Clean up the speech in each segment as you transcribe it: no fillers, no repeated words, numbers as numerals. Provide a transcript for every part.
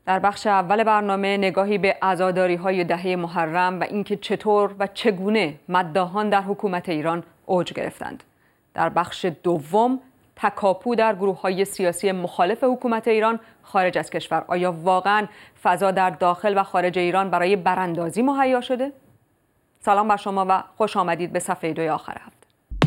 در بخش اول برنامه نگاهی به عزاداری‌های دهه محرم و اینکه چطور و چگونه مداحان در حکومت ایران اوج گرفتند. در بخش دوم تکاپو در گروه‌های سیاسی مخالف حکومت ایران خارج از کشور. آیا واقعاً فضا در داخل و خارج ایران برای براندازی مهیا شده؟ سلام بر شما و خوش آمدید به صفحه 2 آخر هفته.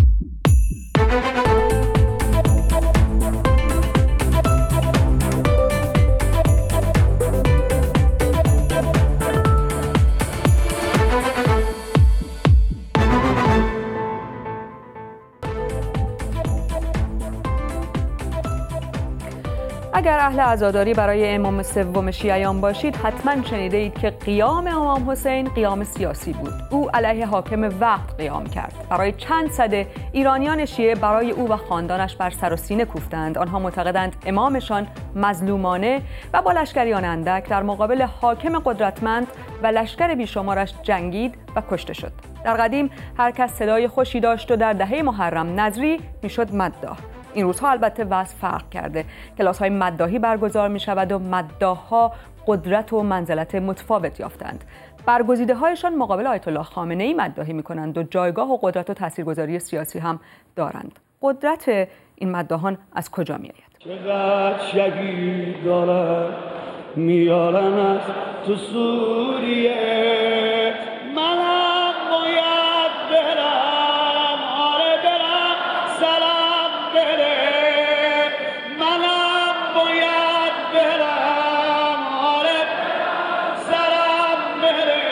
اگر اهل عزاداری برای امام سوم شیعیان باشید حتما شنیده اید که قیام امام حسین قیام سیاسی بود. او علیه حاکم وقت قیام کرد. برای چند سده ایرانیان شیعه برای او و خاندانش بر سر و سینه کوفتند. آنها معتقدند امامشان مظلومانه و با لشکریان اندک در مقابل حاکم قدرتمند و لشکر بیشمارش جنگید و کشته شد. در قدیم هر کس صدای خوشی داشت و در دهه محرم نظری میشد مداح. این روزها البته وضع فرق کرده. کلاس‌های مداحی برگزار می‌شود و مداح‌ها قدرت و منزلت متفاوت یافتند. برگزیده‌هایشان مقابل آیت الله خامنه‌ای مداحی می‌کنند و جایگاه و قدرت و تاثیرگذاری سیاسی هم دارند. قدرت این مداحان از کجا می‌آید؟ چقدر شهید دارد میارن از تو سوریه، منم باید برم، آره برم سلام بره، منم باید برم، آره سلام بره،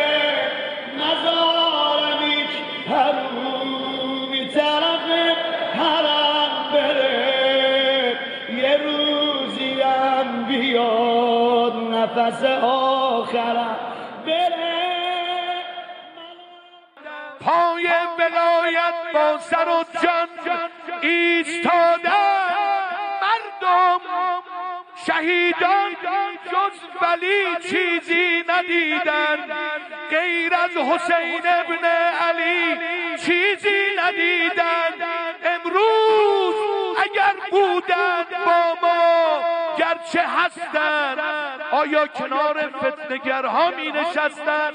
نزارم هیچ حرومی طرف حرم بره، یه روزی هم بیاد نفس آخرم بره. پای ولایت با سر و جان ایستادن مردم، شهیدان جز ولی چیزی ندیدن، غیر از حسین ابن علی چیزی ندیدن. امروز اگر بودن با ما گرچه هستن، آیا کنار فتنه‌گرها می نشستن؟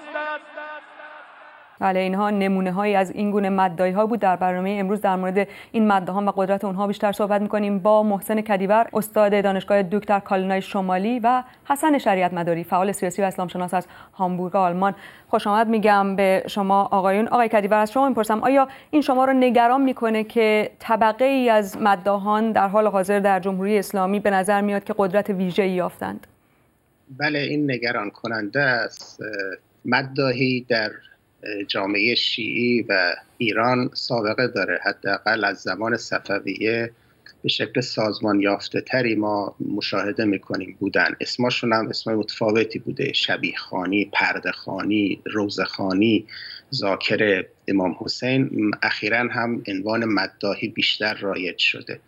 بله، اینها نمونه هایی از این گونه مداحی ها بود. در برنامه امروز در مورد این مداحان و قدرت اونها بیشتر صحبت می‌کنیم با محسن کدیور، استاد دانشگاه دوک در کالینای شمالی، و حسن شریعت مداری، فعال سیاسی و اسلام شناس از هامبورگ آلمان. خوش آمد میگم به شما آقایون. آقای کدیور، از شما میپرسم آیا این شما رو نگران میکنه که طبقه ای از مداحان در حال حاضر در جمهوری اسلامی به نظر میاد که قدرت ویژه‌ای یافتند؟ بله، این نگران کننده است. مداحی در جامعه شیعی و ایران سابقه داره. حداقل از زمان صفویه به شکل سازمان یافته تری ما مشاهده میکنیم بودن. اسمشون هم اسم متفاوتی بوده: شبیه خانی، پرده خانی، روزه خانی، ذاکر امام حسین. اخیراً هم عنوان مداحی بیشتر رایج شده.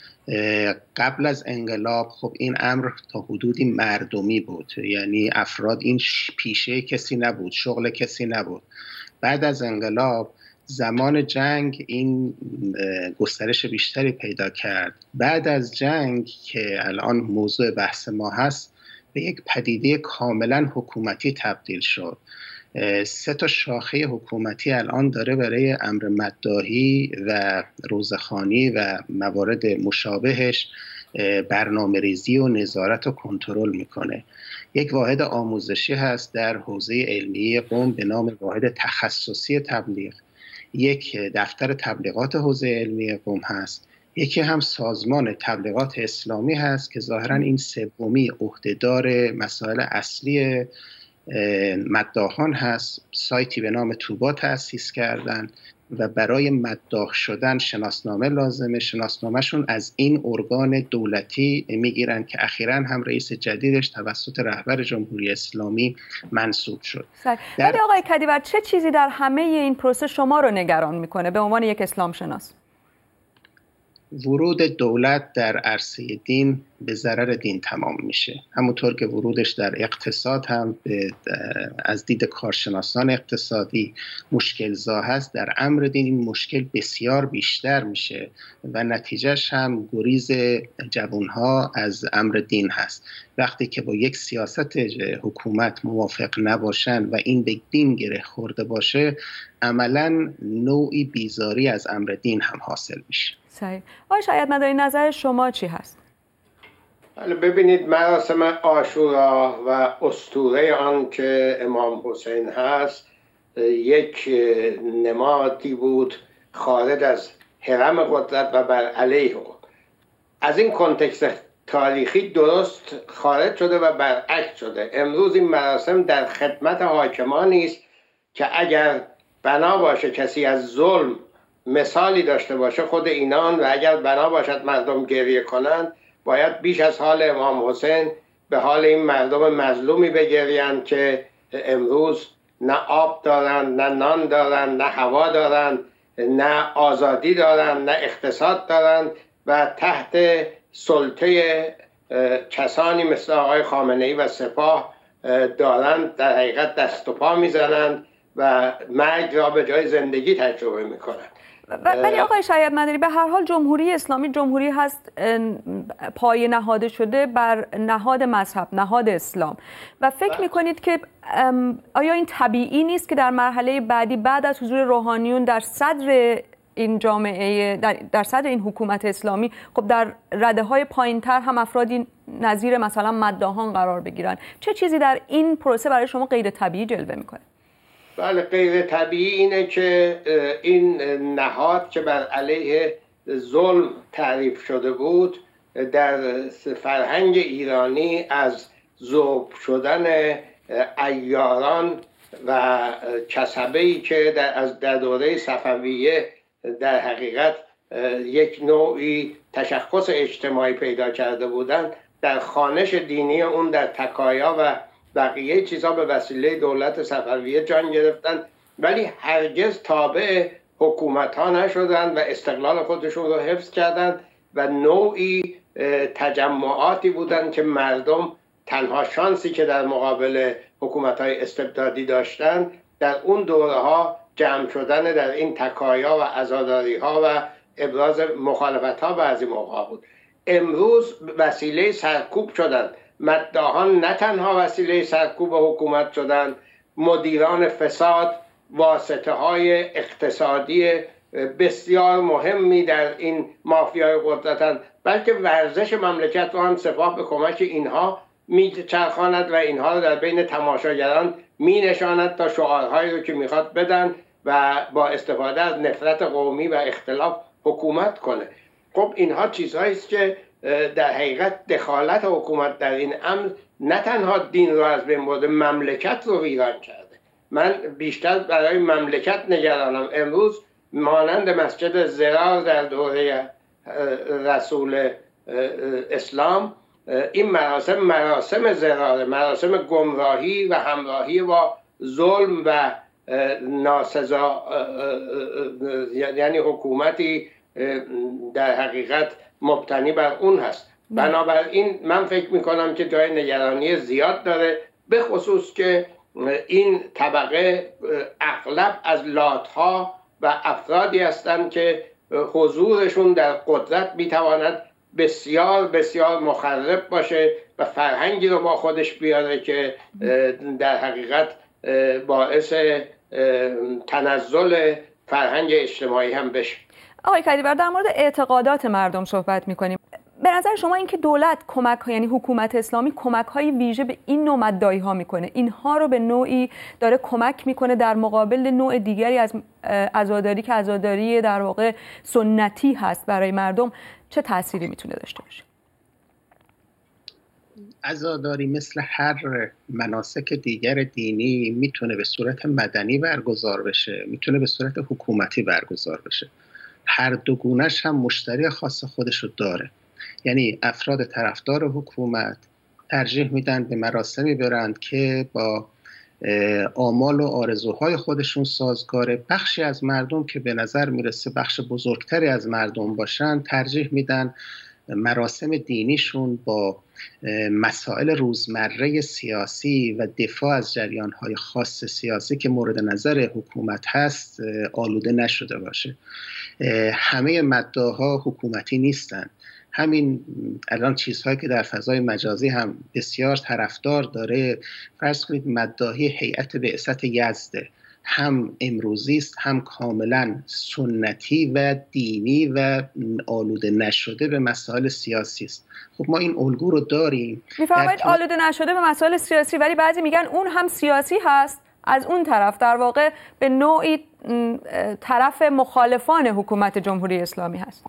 قبل از انقلاب خب این امر تا حدودی مردمی بود، یعنی افراد، این پیشه کسی نبود، شغل کسی نبود. بعد از انقلاب زمان جنگ این گسترش بیشتری پیدا کرد. بعد از جنگ که الان موضوع بحث ما هست، به یک پدیده کاملا حکومتی تبدیل شد. 3 تا شاخه حکومتی الان داره برای امر مداحی و روزخوانی و موارد مشابهش برنامه ریزی و نظارت و کنترل میکنه. یک واحد آموزشی هست در حوزه علمیه قم به نام واحد تخصصی تبلیغ، یک دفتر تبلیغات حوزه علمیه قم هست، یکی هم سازمان تبلیغات اسلامی هست که ظاهرا این سومی عهدهدار مسائل اصلی مداحان هست. سایتی به نام توبا تأسیس کردن و برای مداح شدن شناسنامه لازمه. شناسنامهشون از این ارگان دولتی میگیرن که اخیراً هم رئیس جدیدش توسط رهبر جمهوری اسلامی منصوب شد. ولی آقای کدیور، چه چیزی در همه این پروسه شما رو نگران میکنه به عنوان یک اسلام شناس؟ ورود دولت در عرصه دین به ضرر دین تمام میشه، همونطور که ورودش در اقتصاد هم از دید کارشناسان اقتصادی مشکل زا هست، در امر دین این مشکل بسیار بیشتر میشه و نتیجهش هم گریز جوانها از امر دین هست. وقتی که با یک سیاست حکومت موافق نباشن و این به دین گره خورده باشه، عملاً نوعی بیزاری از امر دین هم حاصل میشه. صحیح. آقای شهیدمداری، نظر شما چی هست؟ ببینید، مراسم عاشورا و اسطوره آن که امام حسین هست یک نمادی بود خارج از حرم قدرت و بر علیه او. از این کنتکست تاریخی درست خارج شده و برعکس شده. امروز این مراسم در خدمت حاکمانی است که اگر بنا باشه کسی از ظلم مثالی داشته باشه خود اینان، و اگر بنا باشد مردم گریه کنند باید بیش از حال امام حسین به حال این مردم مظلومی بگریند که امروز نه آب دارند، نه نان دارند، نه هوا دارند، نه آزادی دارند، نه اقتصاد دارند و تحت سلطه کسانی مثل آقای خامنه‌ای و سپاه دارند در حقیقت دست و پا میزنند و مرگ را به جای زندگی تجربه میکنند. ولی آقای شهیدمداری، به هر حال جمهوری اسلامی جمهوری هست پایه نهاده شده بر نهاد مذهب، نهاد اسلام، و فکر میکنید که آیا این طبیعی نیست که در مرحله بعدی بعد از حضور روحانیون در صدر این جامعه، در صدر این حکومت اسلامی، خب در رده‌های پایین‌تر هم افرادی نظیر مثلا مداحان قرار بگیرن؟ چه چیزی در این پروسه برای شما غیر طبیعی جلوه میکنه؟ بله، غیر طبیعی اینه که این نهاد که بر علیه ظلم تعریف شده بود در فرهنگ ایرانی از ذوب شدن عیاران و کسبه‌ای که در دوره صفویه در حقیقت یک نوعی تشخص اجتماعی پیدا کرده بودند، در خوانش دینی اون در تکایا و بقیه چیزها به وسیله دولت صفویه جان گرفتن، ولی هرگز تابع حکومت ها نشدند و استقلال خودشون رو حفظ کردند و نوعی تجمعاتی بودند که مردم تنها شانسی که در مقابل حکومت های استبدادی داشتند در اون دوره ها جمع شدن در این تکایا و عزاداری ها و ابراز مخالفت ها بعضی موقع بود. امروز وسیله سرکوب شدند. مداحان نه تنها وسیله سرکوب حکومت شدند، مدیران فساد واسطه های اقتصادی بسیار مهمی در این مافیای قدرتند، بلکه ورزش مملکت رو هم سپاه به کمک اینها میچرخاند و اینها رو در بین تماشاگران مینشاند تا شعارهایی رو که میخواد بدن و با استفاده از نفرت قومی و اختلاف حکومت کنه. خب اینها چیزهایی است که در حقیقت دخالت حکومت در این امر نه تنها دین رو از بین برده، مملکت رو ویران کرده. من بیشتر برای مملکت نگرانم. امروز مانند مسجد ضرار در دوره رسول اسلام، این مراسم ضرار، مراسم گمراهی و همراهی با ظلم و ناسزا، یعنی حکومتی در حقیقت مبتنی بر اون هست. بنابراین من فکر میکنم که جای نگرانی زیاد داره، به خصوص که این طبقه اغلب از لاتها و افرادی هستند که حضورشون در قدرت میتواند بسیار بسیار مخرب باشه و فرهنگی رو با خودش بیاره که در حقیقت باعث تنزل فرهنگ اجتماعی هم بشه. آقای کدیور، در مورد اعتقادات مردم صحبت میکنیم. به نظر شما اینکه دولت کمک ها، یعنی حکومت اسلامی کمک های ویژه به این نوع مدعی ها میکنه، اینها رو به نوعی داره کمک میکنه در مقابل نوع دیگری از عزاداری که عزاداری در واقع سنتی هست برای مردم، چه تأثیری میتونه داشته باشه؟ عزاداری مثل هر مناسک دیگر دینی میتونه به صورت مدنی برگزار بشه، میتونه به صورت حکومتی برگزار بشه. هر دو گونه‌اش هم مشتری خاص خودش رو داره. یعنی افراد طرفدار حکومت ترجیح میدن به مراسمی برند که با آمال و آرزوهای خودشون سازگاره. بخشی از مردم که به نظر میرسه بخش بزرگتری از مردم باشن ترجیح میدن مراسم دینیشون با مسائل روزمره سیاسی و دفاع از جریان‌های خاص سیاسی که مورد نظر حکومت هست آلوده نشده باشه. همه مداحا حکومتی نیستن. همین الان چیزهایی که در فضای مجازی هم بسیار طرفدار داره، فرض کنید مداحی هیئت بعثت یزده، هم امروزی است هم کاملا سنتی و دینی و آلوده نشده به مسائل سیاسی است. خب ما این الگو رو داریم. میفرمایید آلوده نشده به مسائل سیاسی، ولی بعضی میگن اون هم سیاسی هست. از اون طرف در واقع به نوعی طرف مخالفان حکومت جمهوری اسلامی هست.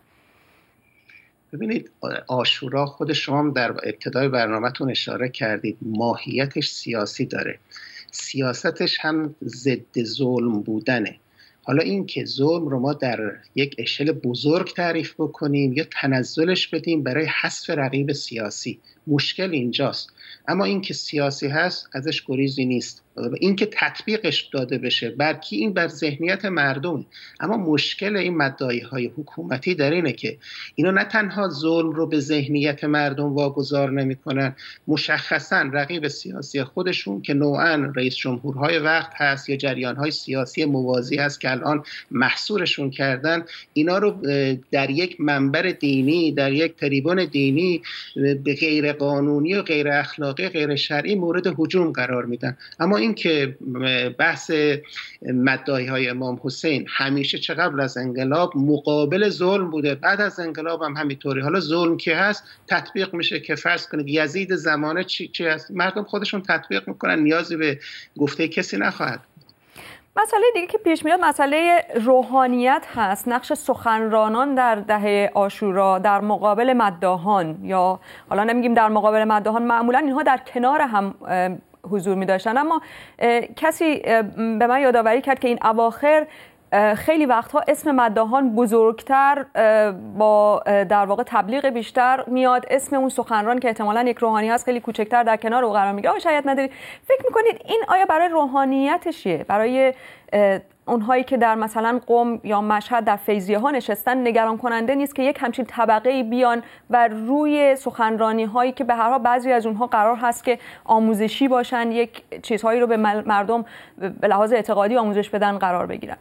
ببینید عاشورا خود شما هم در ابتدای برنامه‌تون اشاره کردید ماهیتش سیاسی داره. سیاستش هم ضد ظلم بودنه. حالا این که ظلم رو ما در یک اشل بزرگ تعریف بکنیم یا تنزلش بدیم برای حذف رقیب سیاسی، مشکل اینجاست. اما این که سیاسی هست ازش گریزی نیست. این که تطبیقش داده بشه برکی این بر ذهنیت مردمه. اما مشکل این مدعی‌های حکومتی در اینه که اینا نه تنها ظلم رو به ذهنیت مردم واگذار نمی‌کنن، مشخصاً رقیب سیاسی خودشون که نوعاً رئیس جمهورهای وقت هست یا جریان‌های سیاسی موازی هست که الان محصورشون کردن، اینا رو در یک منبر دینی، در یک تریبون دینی به غیر قانونی و غیر اخلاقی، غیر شرعی مورد هجوم قرار میدن. اما این که بحث مدعی‌های امام حسین همیشه چه قبل از انقلاب مقابل ظلم بوده، بعد از انقلاب هم همینطوری. حالا ظلم که هست تطبیق میشه که فرض کنید یزید زمانه چی هست، مردم خودشون تطبیق میکنن، نیازی به گفته کسی نخواهد. مسئله دیگه که پیش میاد مسئله روحانیت هست. نقش سخنرانان در دهه عاشورا در مقابل مداحان، یا حالا نمیگیم در مقابل مداحان، معمولا اینها در کنار هم حضور می داشتن. اما کسی به من یادآوری کرد که این اواخر خیلی وقتها اسم مداحان بزرگتر با در واقع تبلیغ بیشتر میاد، اسم اون سخنران که احتمالاً یک روحانی هست خیلی کوچکتر در کنار او قرار میگیره. شاید نداری فکر میکنید این آیا برای روحانیتشیه، برای اونهایی که در مثلا قم یا مشهد در فیضیه ها نشستن نگران کننده نیست که یک همچین طبقه بیان و روی سخنرانی هایی که به هر حال بعضی از اونها قرار هست که آموزشی باشن، یک چیزهایی رو به مردم به لحاظ اعتقادی آموزش بدن قرار بگیرن؟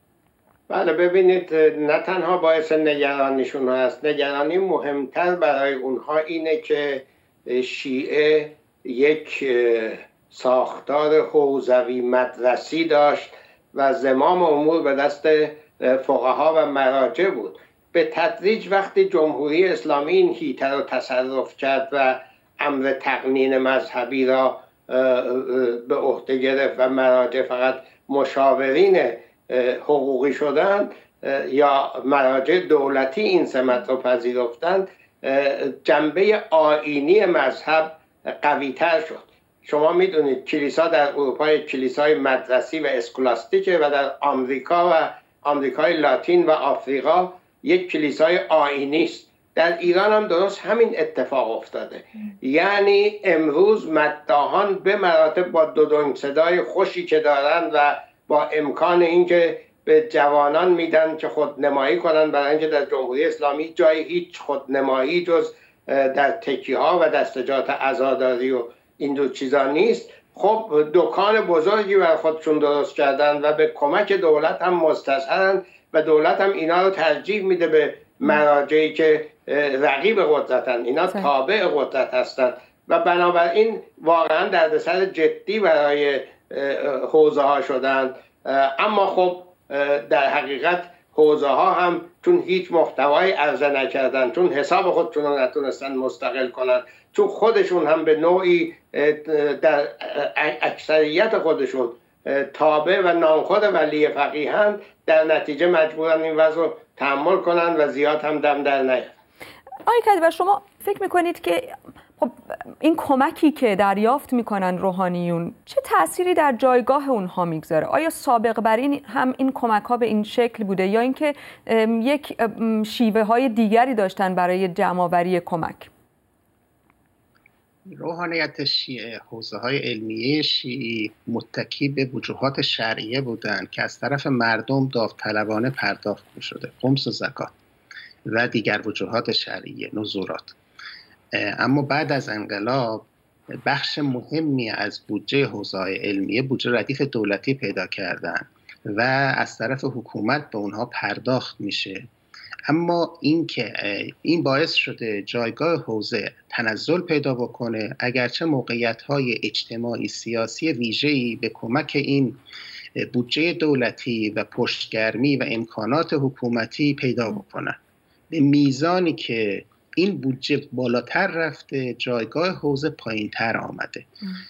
بله، ببینید نه تنها باعث نگرانیشون هست، نگرانی مهمتر برای اونها اینه که شیعه یک ساختار حوزوی مدرسی داشت و زمام امور به دست فقها و مراجع بود. به تدریج وقتی جمهوری اسلامی این حیطه رو تصرف کرد و امر تقنین مذهبی را به عهده گرفت و مراجع فقط مشاورین حقوقی شدند یا مراجع دولتی این سمت رو پذیرفتند، جنبه آیینی مذهب قوی‌تر شد. شما میدونید کلیسا در اروپا یک کلیسای مدرسی و اسکولاستیکه و در آمریکا و آمریکای لاتین و آفریقا یک کلیسای آیینی است. در ایران هم درست همین اتفاق افتاده. یعنی امروز مداحان به مراتب با دودنگ صدای خوشی که دارند و با امکان اینکه به جوانان میدن که خودنمایی کنن، برای اینکه در جمهوری اسلامی جای هیچ خودنمایی جز در تکیه‌ها و دستجات عزاداری و این دو چیزا نیست. خب دکان بزرگی بر خودشون درست کردن و به کمک دولت هم مستظهرن و دولت هم اینا رو ترجیح میده به مراجعی که رقیب قدرتن، اینا تابع قدرت هستن و بنابراین واقعا دردسر جدی برای حوزه ها شدن. اما خب در حقیقت حوزه ها هم چون هیچ محتوایی عرضه نکردن، چون حساب خودشون رو نتونستن مستقل کنن، چون خودشون هم به نوعی در اکثریت خودشون تابع و نامخور ولی فقیه‌اند، در نتیجه مجبورن این وضع رو تحمل کنن و زیاد هم دم در نیارن. آقای کدیور، شما فکر میکنید که خب این کمکی که دریافت میکنن روحانیون چه تأثیری در جایگاه اونها میگذاره؟ آیا سابق بر این هم این کمک ها به این شکل بوده یا اینکه یک شیوه های دیگری داشتن برای جمع‌آوری کمک؟ روحانیت شیعه، حوزه‌های علمیه شیعی متکی به وجوهات شرعیه بودند که از طرف مردم داوطلبانه پرداخت می‌شده، خمس و زکات و دیگر وجوهات شرعیه، نذورات. اما بعد از انقلاب بخش مهمی از بودجه حوزه‌های علمیه بودجه ردیف دولتی پیدا کردن و از طرف حکومت به اونها پرداخت میشه. اما این باعث شده جایگاه حوزه تنزل پیدا بکنه، اگرچه موقعیت‌های اجتماعی سیاسی ویژه‌ای به کمک این بودجه دولتی و پشتگرمی و امکانات حکومتی پیدا بکنن. به میزانی که این بودجه بالاتر رفته، جایگاه حوزه پایین‌تر آمده.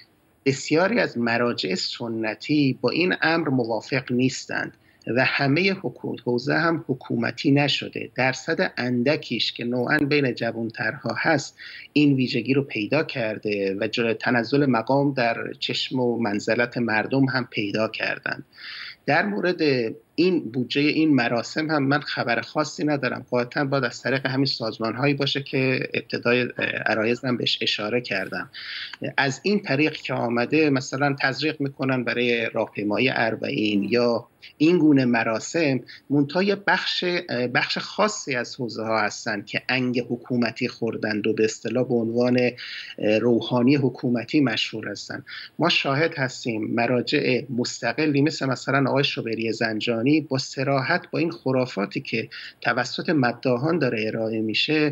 بسیاری از مراجع سنتی با این امر موافق نیستند و همه حوزه هم حکومتی نشده. درصد اندکیش که نوعاً بین جوانترها هست این ویژگی رو پیدا کرده و تنزل مقام در چشم و منزلت مردم هم پیدا کردند. در مورد این بودجه این مراسم هم من خبر خاصی ندارم. قاطعاً باید از طریق همین سازمان‌هایی باشه که ابتدای عرایضم بهش اشاره کردم. از این طریق که آمده مثلا تزریق میکنن برای راهپیمایی اربعین یا این گونه مراسم، منتها یه بخش خاصی از حوزه ها هستن که انگ حکومتی خوردند و به اصطلاح به عنوان روحانی حکومتی مشهور هستن. ما شاهد هستیم مراجع مستقلی مثلا آقای شوبری زنجانی با صراحت با این خرافاتی که توسط مداحان داره ارائه میشه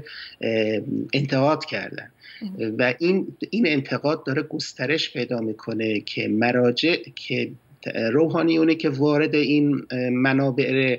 انتقاد کردن و این انتقاد داره گسترش پیدا میکنه که مراجع که روحانیونی که وارد این منابع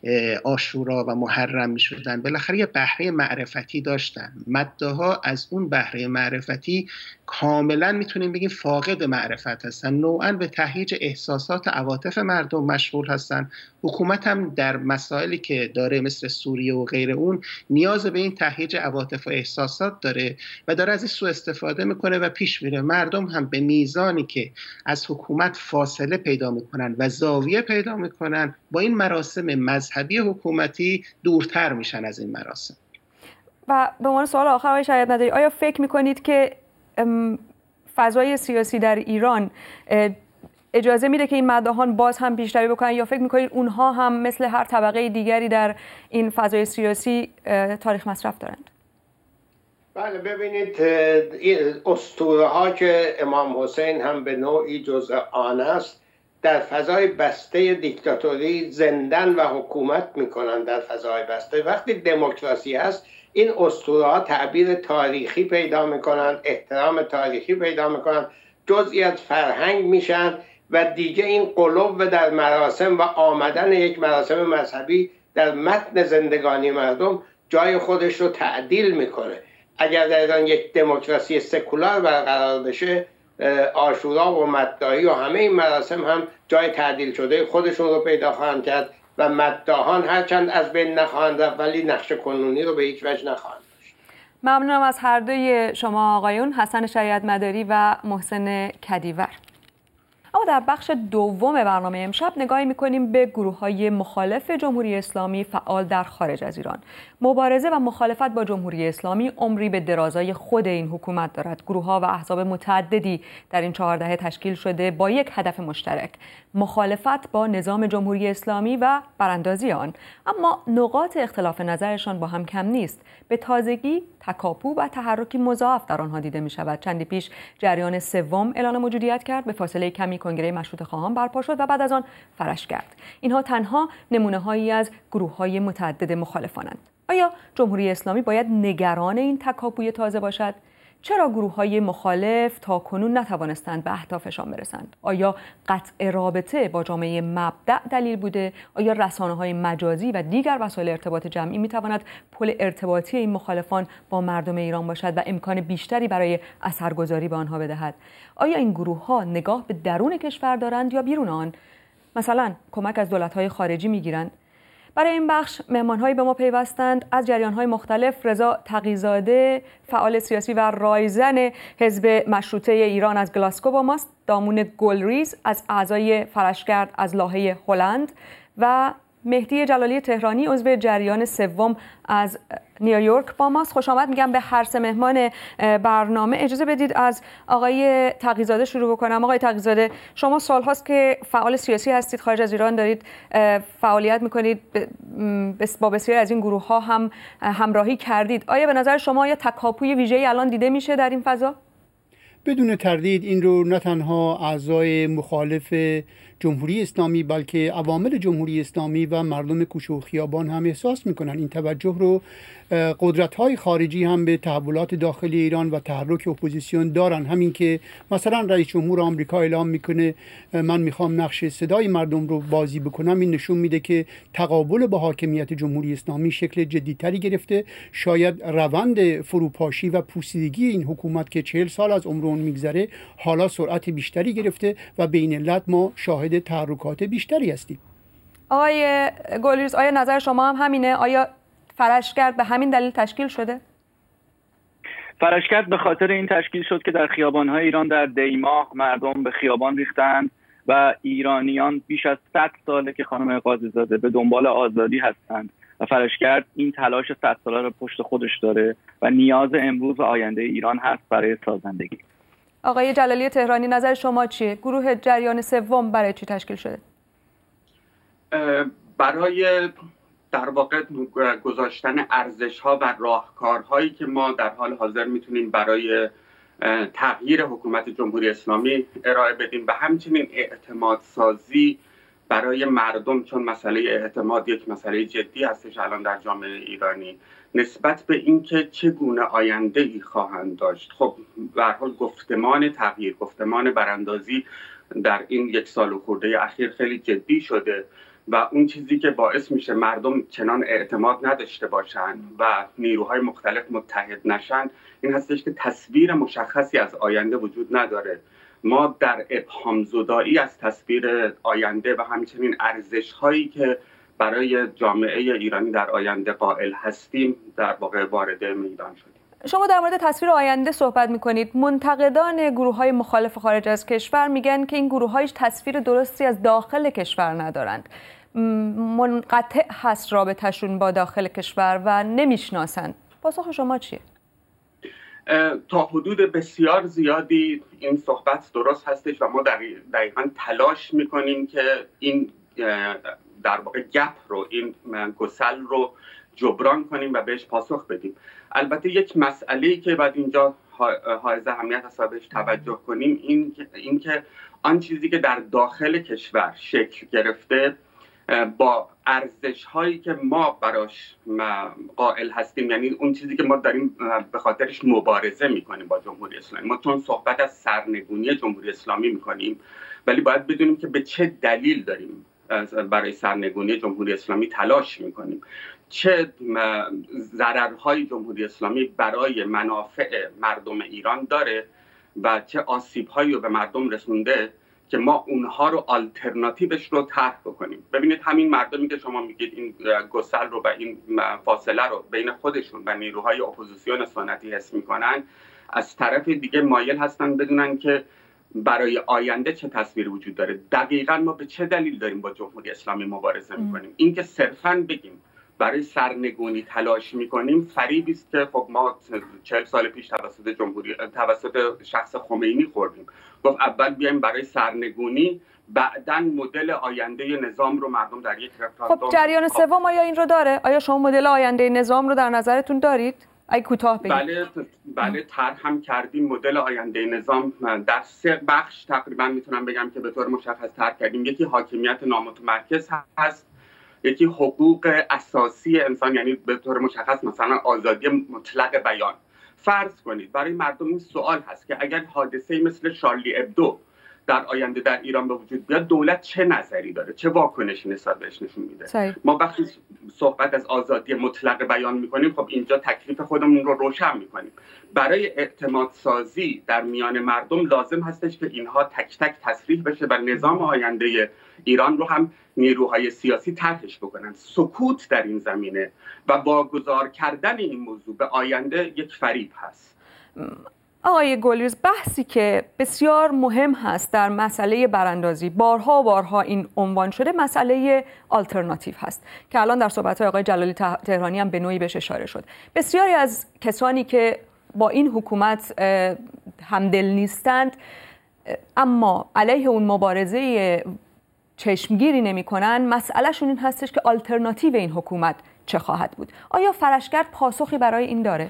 عاشورا و محرم می شدن بالاخره یه بهره معرفتی داشتن. مداها از اون بهره معرفتی کاملا میتونیم بگیم فاقد معرفت هستن، نوعاً به تهییج احساسات عواطف مردم مشغول هستن. حکومت هم در مسائلی که داره مثل سوریه و غیر اون نیاز به این تهییج عواطف و احساسات داره و داره از این سوء استفاده میکنه و پیش میره. مردم هم به میزانی که از حکومت فاصله پیدا میکنن و زاویه پیدا میکنن با این مراسم مذهبی حکومتی دورتر میشن از این مراسم. و به عنوان سوال آخر آقای شهیت مداری، آیا فکر میکنید که فضای سیاسی در ایران اجازه میده که این مداحان باز هم پیشروی بکنن یا فکر میکنید اونها هم مثل هر طبقه دیگری در این فضای سیاسی تاریخ مصرف دارند؟ بله، ببینید اسطوره ها که امام حسین هم به نوعی جزء آن است در فضای بسته دیکتاتوری زندن و حکومت میکنن. در فضای بسته وقتی دموکراسی هست این اسطوره ها تعبیر تاریخی پیدا میکنن، احترام تاریخی پیدا میکنن، جزئی از فرهنگ میشن و دیگه این قلوب در مراسم و آمدن یک مراسم مذهبی در متن زندگانی مردم جای خودش رو تعدیل میکنه. اگر در ایران یک دموکراسی سکولار برقرار بشه، عاشورا و مداحی و همه این مراسم هم جای تعدیل شده خودشون رو پیدا خواهند کرد و مداحان هرچند از بین نخواهند رفت ولی نقش کنونی رو به هیچ وجه نخواهند داشت. ممنونم از هر دوی شما آقایون، حسن شریعت مداری و محسن کدیور. اما در بخش دوم برنامه امشب نگاهی می‌کنیم به گروه‌های مخالف جمهوری اسلامی فعال در خارج از ایران. مبارزه و مخالفت با جمهوری اسلامی عمری به درازای خود این حکومت دارد. گروه‌ها و احزاب متعددی در این 4 دهه تشکیل شده با یک هدف مشترک: مخالفت با نظام جمهوری اسلامی و براندازی آن. اما نقاط اختلاف نظرشان با هم کم نیست. به تازگی تکاپو و تحرکی مضاعف در آنها دیده می‌شود. چندی پیش جریان سوم اعلان موجودیت کرد، به فاصله کمی کنگره مشروطه خواهان برپا شد و بعد از آن فرش کرد. اینها تنها نمونه‌هایی از گروه‌های متعدد مخالفانند. آیا جمهوری اسلامی باید نگران این تکاپوی تازه باشد؟ چرا گروه‌های مخالف تاکنون نتوانستند به اهدافشان برسند؟ آیا قطع رابطه با جامعه مبدأ دلیل بوده؟ آیا رسانه‌های مجازی و دیگر وسایل ارتباط جمعی می‌تواند پل ارتباطی این مخالفان با مردم ایران باشد و امکان بیشتری برای اثرگذاری به آنها بدهد؟ آیا این گروه‌ها نگاه به درون کشور دارند یا بیرون آن؟ مثلا کمک از دولت‌های خارجی می‌گیرند؟ برای این بخش مهمان‌هایی به ما پیوستند. از جریان‌های مختلف رضا تقی‌زاده، فعال سیاسی و رایزن حزب مشروطه ایران از گلاسکو با ماست، دامون گلریز از اعضای فرشگرد از لاهه هلند و مهدی جلالی تهرانی عضو جریان سوم از نیویورک با ماست. خوش آمد میگم به هر سه مهمان برنامه. اجازه بدید از آقای تقی‌زاده شروع بکنم. آقای تقی‌زاده، شما سال‌هاست که فعال سیاسی هستید، خارج از ایران دارید فعالیت میکنید، با بسیاری از این گروه‌ها هم همراهی کردید. آیا به نظر شما یه تکاپوی ویژه‌ای الان دیده میشه در این فضا؟ بدون تردید این رو نه تنها اعضای مخالف جمهوری اسلامی بلکه عوامل جمهوری اسلامی و مردم کوچه و خیابان هم احساس میکنن. این توجه رو قدرت‌های خارجی هم به تحولات داخل ایران و تحرک اپوزیسیون دارن. همین که مثلا رئیس جمهور آمریکا اعلام میکنه من میخوام نقش صدای مردم رو بازی بکنم، این نشون میده که تقابل با حاکمیت جمهوری اسلامی شکل جدی‌تری گرفته. شاید روند فروپاشی و پوسیدگی این حکومت که 40 سال از عمر اون میگذره حالا سرعت بیشتری گرفته و بین علت ما شاهد تحرکات بیشتری هستیم. آقای گلریز، آیا نظر شما هم همینه؟ آیا فرشگرد به همین دلیل تشکیل شده؟ فرشگرد به خاطر این تشکیل شد که در خیابان‌های ایران در دی‌ماه مردم به خیابان ریختند و ایرانیان بیش از 100 ساله که خانم قاضی‌زاده به دنبال آزادی هستند و فرشگرد این تلاش 100 ساله رو پشت خودش داره و نیاز امروز و آینده ایران هست برای سازندگی. آقای جلالی تهرانی، نظر شما چیه؟ گروه جریان سوم برای چی تشکیل شده؟ برای در واقع گذاشتن ارزش‌ها و راهکارهایی که ما در حال حاضر میتونیم برای تغییر حکومت جمهوری اسلامی ارائه بدیم و همچنین اعتماد سازی برای مردم، چون مسئله اعتماد یک مسئله جدی هستش الان در جامعه ایرانی نسبت به اینکه چگونه آینده‌ای خواهند داشت. خب به هر حال گفتمان تغییر، گفتمان براندازی در این 1 سال و خورده اخیر خیلی جدی شده و اون چیزی که باعث میشه مردم چنان اعتماد نداشته باشن و نیروهای مختلف متحد نشن این هستش که تصویر مشخصی از آینده وجود نداره. ما در ابهام زدایی از تصویر آینده و همچنین ارزش‌هایی که برای جامعه ایرانی در آینده قائل هستیم در واقع وارد میدان شدیم. شما در مورد تصویر آینده صحبت میکنید. منتقدان گروه‌های مخالف خارج از کشور میگن که این گروه‌ها هیچ تصویر درستی از داخل کشور ندارند، منقطع هست رابطه‌شون با داخل کشور و نمیشناسند. پاسخ شما چیه؟ تا حدود بسیار زیادی این صحبت درست هستش و ما دقیقاً تلاش میکنیم که این در واقع گپ رو، این گسل رو جبران کنیم و بهش پاسخ بدیم. البته یک مسئله‌ای که باید اینجا حائز اهمیت است بهش توجه کنیم این که آن چیزی که در داخل کشور شکل گرفته با ارزش‌هایی که ما براش قائل هستیم، یعنی اون چیزی که ما داریم به خاطرش مبارزه می‌کنیم با جمهوری اسلامی. ما چون صحبت از سرنگونی جمهوری اسلامی می‌کنیم ولی باید بدونیم که به چه دلیل داریم برای سرنگونی جمهوری اسلامی تلاش می‌کنیم، چه ضررهای جمهوری اسلامی برای منافع مردم ایران داره و چه آسیب‌هایی رو به مردم رسونده که ما اونها رو آلترناتیوش رو طرح بکنیم. ببینید همین مردمی که شما میگید این گسل رو و این فاصله رو بین خودشون و نیروهای اپوزیسیون سنتی حس میکنن، از طرف دیگه مایل هستن بدونن که برای آینده چه تصویری وجود داره. دقیقاً ما به چه دلیل داریم با جمهوری اسلامی مبارزه میکنیم؟ این که صرفاً بگیم برای سرنگونی تلاش میکنیم فریبی است که خب ما 40 سال پیش توسط شخص خمینی خوردیم. گفت اول بیایم برای سرنگونی، بعداً مدل آینده نظام رو مردم در یک رفراندوم. خب جریان سوم آیا این رو داره؟ آیا شما مدل آینده نظام رو در نظرتون دارید؟ اگه کوتاه بگید. بله طرح هم کردیم. مدل آینده نظام در 3 بخش تقریبا میتونم بگم که به طور مشخص طرح کردیم. یکی حاکمیت نامتمرکز هست، یکی حقوق اساسی انسان، یعنی به طور مشخص مثلا آزادی مطلق بیان. فرض کنید برای مردم این سوال هست که اگر حادثه‌ای مثل شارلی ابدو در آینده در ایران به وجود بیاد، دولت چه نظری داره، چه واکنشی نسبت بهش نشون میده؟ ما وقتی صحبت از آزادی مطلق بیان میکنیم خب اینجا تکلیف خودمون رو روشن میکنیم. برای اعتماد سازی در میان مردم لازم هستش که اینها تک تک تصریح بشه و نظام آینده ایران رو هم نیروهای سیاسی طرحش بکنن. سکوت در این زمینه و واگذار کردن این موضوع به آینده یک فریب هست. آقای گلریز، بحثی که بسیار مهم هست در مسئله براندازی، بارها این عنوان شده، مسئله آلترناتیو هست که الان در صحبت‌های آقای جلالی تهرانی هم به نوعی بهش اشاره شد. بسیاری از کسانی که با این حکومت همدل نیستند اما علیه اون مبارزه چشمگیری نمی‌کنن، مسئلهشون این هستش که آلترناتیو این حکومت چه خواهد بود. آیا فرشگرد پاسخی برای این داره؟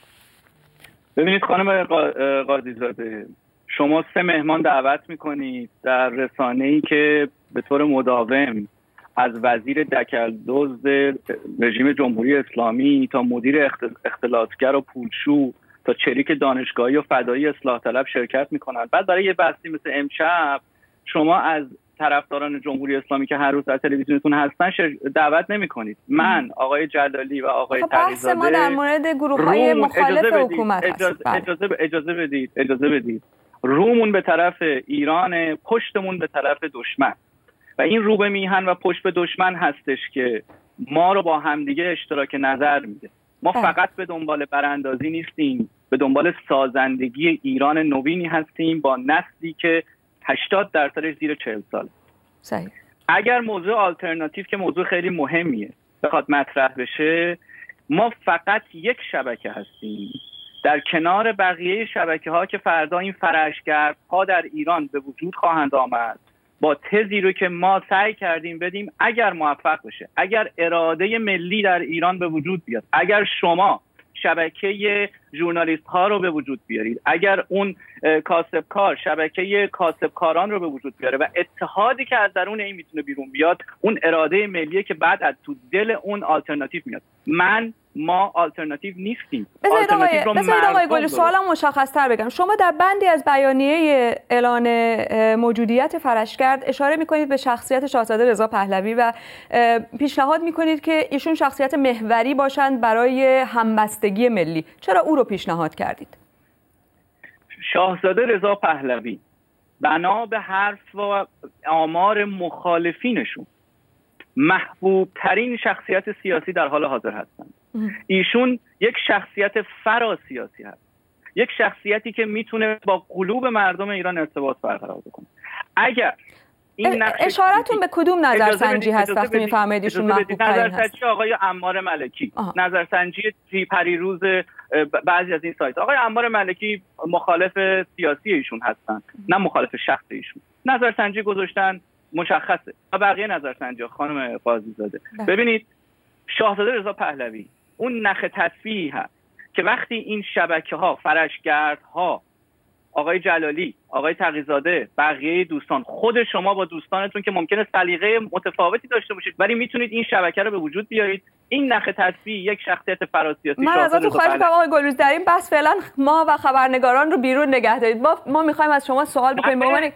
ببینید خانم قاضی زاده، شما 3 مهمان دعوت میکنید در رسانه‌ای که به طور مداوم از وزیر دکل‌دزد رژیم جمهوری اسلامی تا مدیر اختلاطگر و پولشو تا چریک دانشگاهی و فدایی اصلاح طلب شرکت میکنند. بعد برای یه بحثی مثل امشب شما از طرفداران جمهوری اسلامی که هر روز در تلویزیونتون هستن دعوت نمی‌کنید. من، آقای جلالی و آقای تقی‌زاده، ما در مورد گروه‌های مخالف حکومت هست. اجازه بدید. رومون به طرف ایران، پشتمون به طرف دشمن و این رو به میهن و پشت به دشمن هستش که ما رو با همدیگه اشتراک نظر میده. ما فقط به دنبال براندازی نیستیم، به دنبال سازندگی ایران نوینی هستیم با نسلی که 80% زیر 40 سال. صحیح. اگر موضوع آلترناتیو که موضوع خیلی مهمیه بخواد مطرح بشه، ما فقط یک شبکه هستیم در کنار بقیه شبکه‌ها که فردا این فرشگردها در ایران به وجود خواهند آمد با تزی رو که ما سعی کردیم بدیم اگر موفق بشه، اگر اراده ملی در ایران به وجود بیاد، اگر شما شبکه ژورنالیست ها رو به وجود بیارید، اگر اون کاسبکار شبکه کاسبکاران رو به وجود بیاره و اتحادی که از درون این میتونه بیرون بیاد، اون اراده ملیه که بعد از تو دل اون آلترناتیو میاد. ما آلترناتیو نیستیم. بذارید آقای گلی سوالم مشخص‌تر بگم. شما در بندی از بیانیه اعلان موجودیت فرشگرد اشاره میکنید به شخصیت شاهزاده رضا پهلوی و پیشنهاد میکنید که ایشون شخصیت محوری باشند برای همبستگی ملی. چرا او رو پیشنهاد کردید؟ شاهزاده رضا پهلوی بنا به حرف و آمار مخالفینشون محبوب ترین شخصیت سیاسی در حال حاضر هستند. ایشون یک شخصیت فراسیاسی هست، یک شخصیتی که میتونه با قلوب مردم ایران ارتباط برقرار بکنه. اگر این اشارتون به کدوم نظرسنجی هست وقتی میفرمایید ایشون محبوب ترین هست؟ نظرسنجی آقای عمار ملکی، نظرسنجی پریروز بعضی از این سایت. آقای عمار ملکی مخالف سیاسی ایشون هستن، نه مخالف شخص ایشون. نظرسنجی گذاشتن، مشخصه. و بقیه نظرسنجی خانم قاضی زاده. ببینید شاهزاده رضا پهلوی اون نخ تصفیحی هست که وقتی این شبکه‌ها، فرشگردها، آقای جلالی، آقای تقی‌زاده، بقیه دوستان، خود شما با دوستانتون که ممکنه سلیقه متفاوتی داشته باشید ولی میتونید این شبکه رو به وجود بیارید، این نخ تصفیح یک شخصیت فراسیاسی. من ازتون خواهش می‌کنم آقای گلریز در این بحث فعلا ما و خبرنگاران رو بیرون نگه دارید. ما می‌خوایم از شما سوال بکنیم به عنوان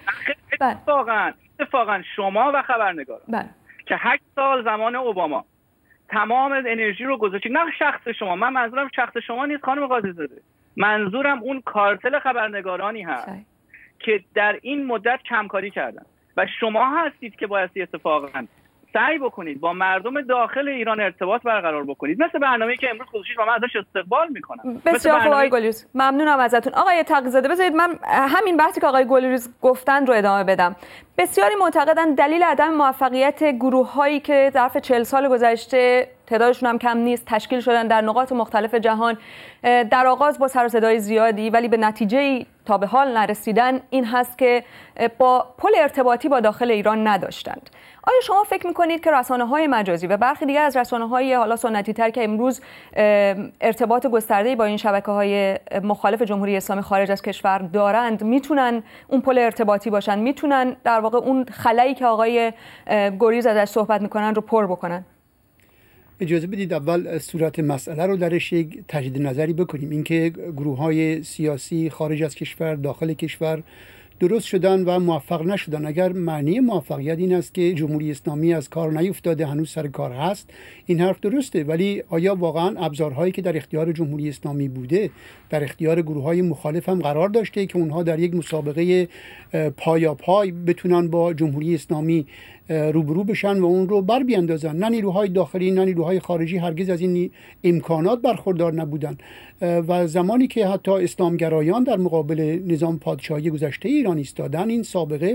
اتفاقاً شما و خبرنگاران که 8 سال زمان اوباما تمام انرژی رو گذاشتید، نه شخص شما، من منظورم شخص شما نیست خانم قاضی زاده، منظورم اون کارتل خبرنگارانی هست که در این مدت کمکاری کردن و شما هستید که باید اتفاقا سعی بکنید با مردم داخل ایران ارتباط برقرار بکنید، مثل برنامه‌ای که امروز گذاشتید و من ازش استقبال میکنم. بسیار خوب آقای گلریز، ممنونم ازتون. آقای تقی‌زاده بذارید من همین بحثی که آقای گلریز گفتن رو ادامه بدم. بسیاری معتقدند دلیل عدم موفقیت گروه‌هایی که ظرف 40 سال گذشته تعدادشون هم کم نیست تشکیل شدن در نقاط مختلف جهان، در آغاز با سر و صدای زیادی ولی به نتیجه‌ای تا به حال نرسیدن، این هست که با پل ارتباطی با داخل ایران نداشتند. آیا شما فکر می‌کنید که رسانه‌های مجازی و برخی دیگر از رسانه‌های حالا سنتی‌تر که امروز ارتباط گسترده‌ای با این شبکه‌های مخالف جمهوری اسلامی خارج از کشور دارند میتونن اون پل ارتباطی باشن، میتونن در واقع اون خلایی که آقای گلریز ازش صحبت می‌کنن رو پر بکنن؟ اجازه بدید اول صورت مسئله رو درش یک تجدید نظری بکنیم. اینکه گروه‌های سیاسی خارج از کشور داخل کشور درست شدن و موفق نشدن، اگر معنی موفقیت این است که جمهوری اسلامی از کار نیفتاده، هنوز سر کار هست، این حرف درسته، ولی آیا واقعا ابزارهایی که در اختیار جمهوری اسلامی بوده در اختیار گروه‌های مخالف هم قرار داشته که اونها در یک مسابقه پایاپای بتونن با جمهوری اسلامی روبرو بشن و اون رو بر بیاندازن. نه نیروهای داخلی نه نیروهای خارجی هرگز از این امکانات برخوردار نبودن و زمانی که حتی اسلامگرایان در مقابل نظام پادشاهی گذشته ایران ایستادن، این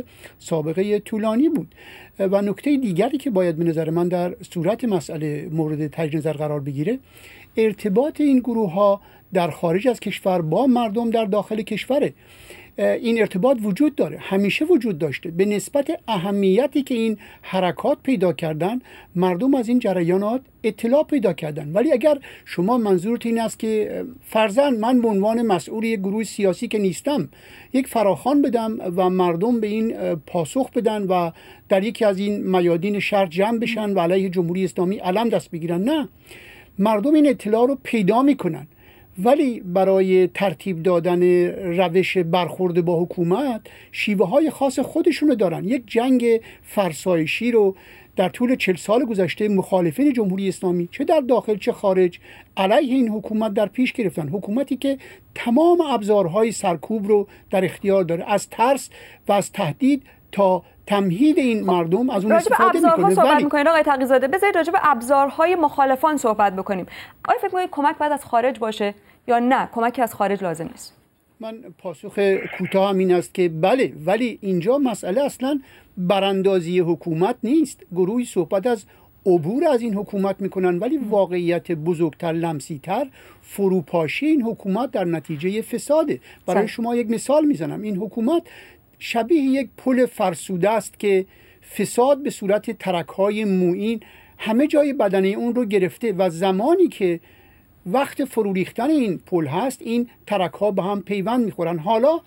سابقه طولانی بود. و نکته دیگری که باید به نظر من در صورت مسئله مورد تجدید نظر قرار بگیره، ارتباط این گروه ها در خارج از کشور با مردم در داخل کشوره. این ارتباط وجود داره، همیشه وجود داشته. به نسبت اهمیتی که این حرکات پیدا کردن، مردم از این جریانات اطلاع پیدا کردن. ولی اگر شما منظورت این است که فرضاً من به عنوان مسئول یک گروه سیاسی که نیستم یک فراخوان بدم و مردم به این پاسخ بدن و در یکی از این میادین شهر جمع بشن و علیه جمهوری اسلامی علم دست بگیرن، نه، مردم این اطلاع رو پیدا میکنن، ولی برای ترتیب دادن روش برخورد با حکومت شیوه های خاص خودشونو دارن. یک جنگ فرسایشی رو در طول 40 سال گذشته مخالفین جمهوری اسلامی چه در داخل چه خارج علیه این حکومت در پیش گرفتن. حکومتی که تمام ابزارهای سرکوب رو در اختیار داره، از ترس و از تهدید تا تمهید این مردم از اون استفاده میکنه. صحبت میکنید آقای تقی‌زاده، بذارید راجع به ابزارهای مخالفان صحبت بکنیم. آیا فکر میکنید کمک باید از خارج باشه یا نه کمکی از خارج لازم نیست؟ من پاسخ کوتاهم این است که بله، ولی اینجا مسئله اصلا براندازی حکومت نیست. گروهی صحبت از عبور از این حکومت میکنن، ولی واقعیت بزرگتر، لمسیتر، فروپاشی این حکومت در نتیجه فساده. برای شما یک مثال میزنم. این حکومت شبیه یک پل فرسوده است که فساد به صورت ترک‌های مویین همه جای بدنه اون رو گرفته و زمانی که وقت فرو ریختن این پل هست، این ترک‌ها به هم پیوند میخورن. حالا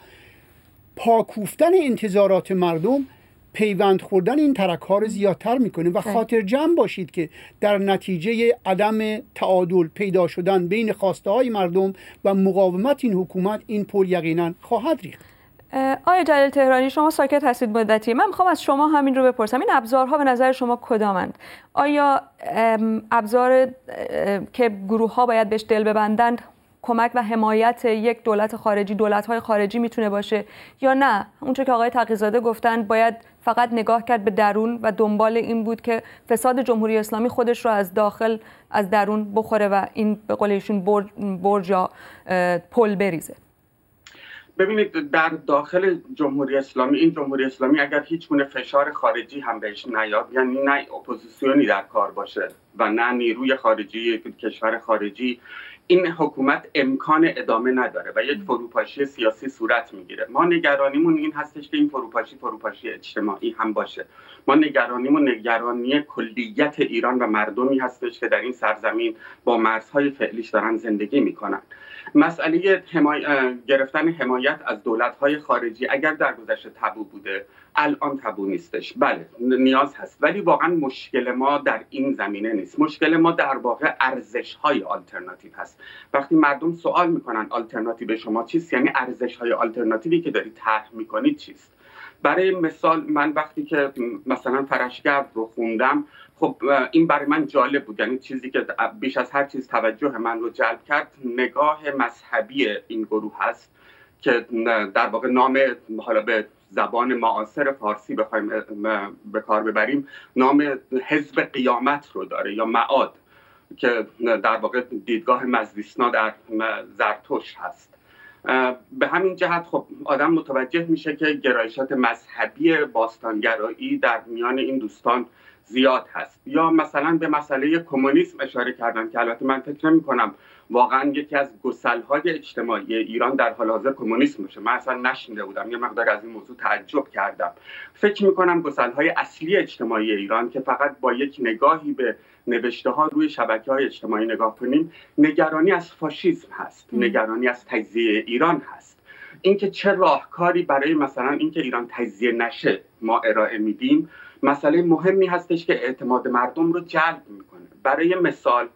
پاکوفتن انتظارات مردم پیوند خوردن این ترک‌ها رو زیادتر میکنه و خاطر جمع باشید که در نتیجه عدم تعادل پیدا شدن بین خواسته‌های مردم و مقاومت این حکومت، این پل یقینا خواهد ریخت. آقای جلیل تهرانی، شما ساکت هستید مدتی. من میخوام از شما همین رو بپرسم. این ابزارها به نظر شما کدامند؟ آیا ابزار که گروه ها باید بهش دل ببندند کمک و حمایت یک دولت خارجی، دولت‌های خارجی میتونه باشه، یا نه اونچه که آقای تقی‌زاده گفتن باید فقط نگاه کرد به درون و دنبال این بود که فساد جمهوری اسلامی خودش رو از داخل، از درون بخوره و این به قول ایشون برج یا پل بریزه؟ ببینید، در داخل جمهوری اسلامی، این جمهوری اسلامی اگر هیچ گونه فشار خارجی هم بهش نیاد، یعنی نه اپوزیسیونی در کار باشه و نه نیروی خارجی کشور خارجی، این حکومت امکان ادامه نداره و یک فروپاشی سیاسی صورت میگیره. ما نگرانیمون این هستش که این فروپاشی اجتماعی هم باشه. ما نگرانی کلیت ایران و مردمی هستش که در این سرزمین با مرزهای فعلیش دارن زندگی میکنن. مسئله گرفتن حمایت از دولت‌های خارجی اگر در گذشته تابو بوده، الان تابو نیستش. بله، نیاز هست، ولی واقعا مشکل ما در این زمینه نیست. مشکل ما در واقع ارزش‌های آلترناتیو هست. وقتی مردم سوال میکنن آلترناتیو شما چیست، یعنی ارزش‌های آلترناتیوی که دارید طرح میکنید چیست؟ برای مثال، من وقتی که مثلا فرشگرد رو خوندم، خب این برای من جالب بود. یعنی چیزی که بیش از هر چیز توجه من رو جلب کرد نگاه مذهبی این گروه هست که در واقع نام، حالا به زبان معاصر فارسی بخوایم به کار ببریم، نام حزب قیامت رو داره یا معاد، که در واقع دیدگاه مجلسنا در زرتشت هست. به همین جهت خب آدم متوجه میشه که گرایشات مذهبی باستانگرایی در میان این دوستان زیاد هست. یا مثلا به مسئله کمونیسم اشاره کردن که البته من فکر نمی‌کنم واقعا یکی از گسل‌های اجتماعی ایران در حال حاضر کمونیسم باشه. من اصلا نشنیده بودم، یه مقدار از این موضوع تعجب کردم. فکر می‌کنم گسل‌های اصلی اجتماعی ایران که فقط با یک نگاهی به نوشته‌ها روی شبکه‌های اجتماعی نگاه کنیم، نگرانی از فاشیسم هست، نگرانی از تجزیه ایران هست. اینکه چه راهکاری برای مثلا اینکه ایران تجزیه نشه ما ارائه میدیم، مسئله مهمی هستش که اعتماد مردم رو جلب میکنه. برای مثال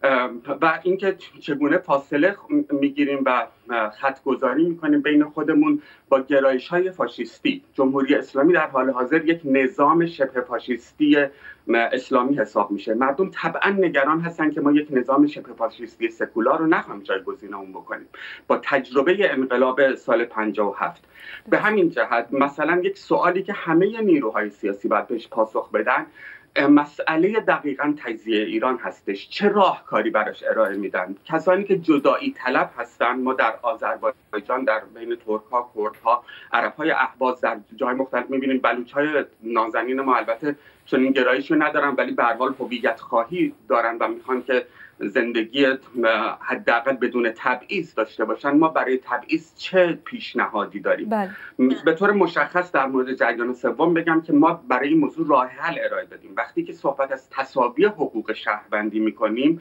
و اینکه چگونه فاصله میگیریم و خط گذاری میکنیم بین خودمون با گرایش‌های فاشیستی. جمهوری اسلامی در حال حاضر یک نظام شبه فاشیستی اسلامی حساب میشه. مردم طبعا نگران هستن که ما یک نظام شبه فاشیستی سکولار رو نخواهیم جایگزین اون بکنیم با تجربه انقلاب سال 57. به همین جهت مثلا یک سوالی که همه نیروهای سیاسی باید بهش پاسخ بدن مسئله دقیقاً تجزیه ایران هستش. چه راهکاری براش ارائه میدن؟ کسانی که جدایی طلب هستن، ما در آذربایجان در بین ترک‌ها، کردها، عرب‌های اهواز در جای مختلف می‌بینیم. بلوچ‌های نازنین ما البته چون این گرایشی ندارن ولی به هر حال هویت خواهی دارن و میخوان که زندگی حداقل بدون تبعیض داشته باشن. ما برای تبعیض چه پیشنهادی داریم؟ به طور مشخص در مورد جریان سوم بگم که ما برای این موضوع راه حل ارائه دادیم. وقتی که صحبت از تساوی حقوق شهروندی میکنیم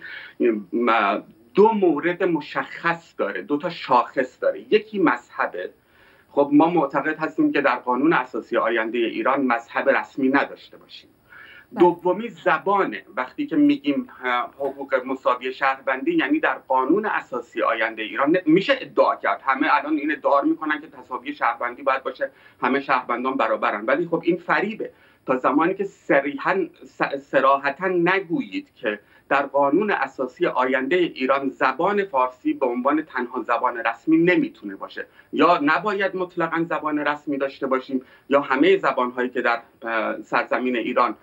دو مورد مشخص داره، دو تا شاخص داره. یکی مذهبه. خب ما معتقد هستیم که در قانون اساسی آینده ایران مذهب رسمی نداشته باشیم. دومی زبانه. وقتی که میگیم حقوق مساوی شهروندی یعنی در قانون اساسی آینده ایران میشه ادعا کرد، همه الان این ادعا میکنن که تساوی شهروندی باید باشه، همه شهروندان برابرن، ولی خب این فریبه. تا زمانی که صراحتاً نگویید که در قانون اساسی آینده ایران زبان فارسی به عنوان تنها زبان رسمی نمیتونه باشه، یا نباید مطلقاً زبان رسمی داشته باشیم، یا همه زبان‌هایی که در سرزمین ایران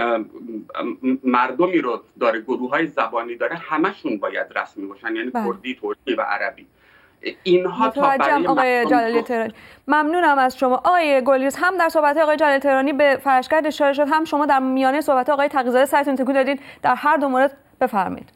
مردمی رو داره، گروه‌های زبانی داره، همشون باید رسمی باشن، یعنی کردی، ترکی و عربی. اینها تا برای آقای جلالی تهرانی. ممنونم از شما آقای گلریز. هم در صحبت آقای جلالی تهرانی به فرشگرد اشاره شد، هم شما در میانه صحبت آقای تقی‌زاده سرتون تکون دادید. در هر دو مورد بفرمایید.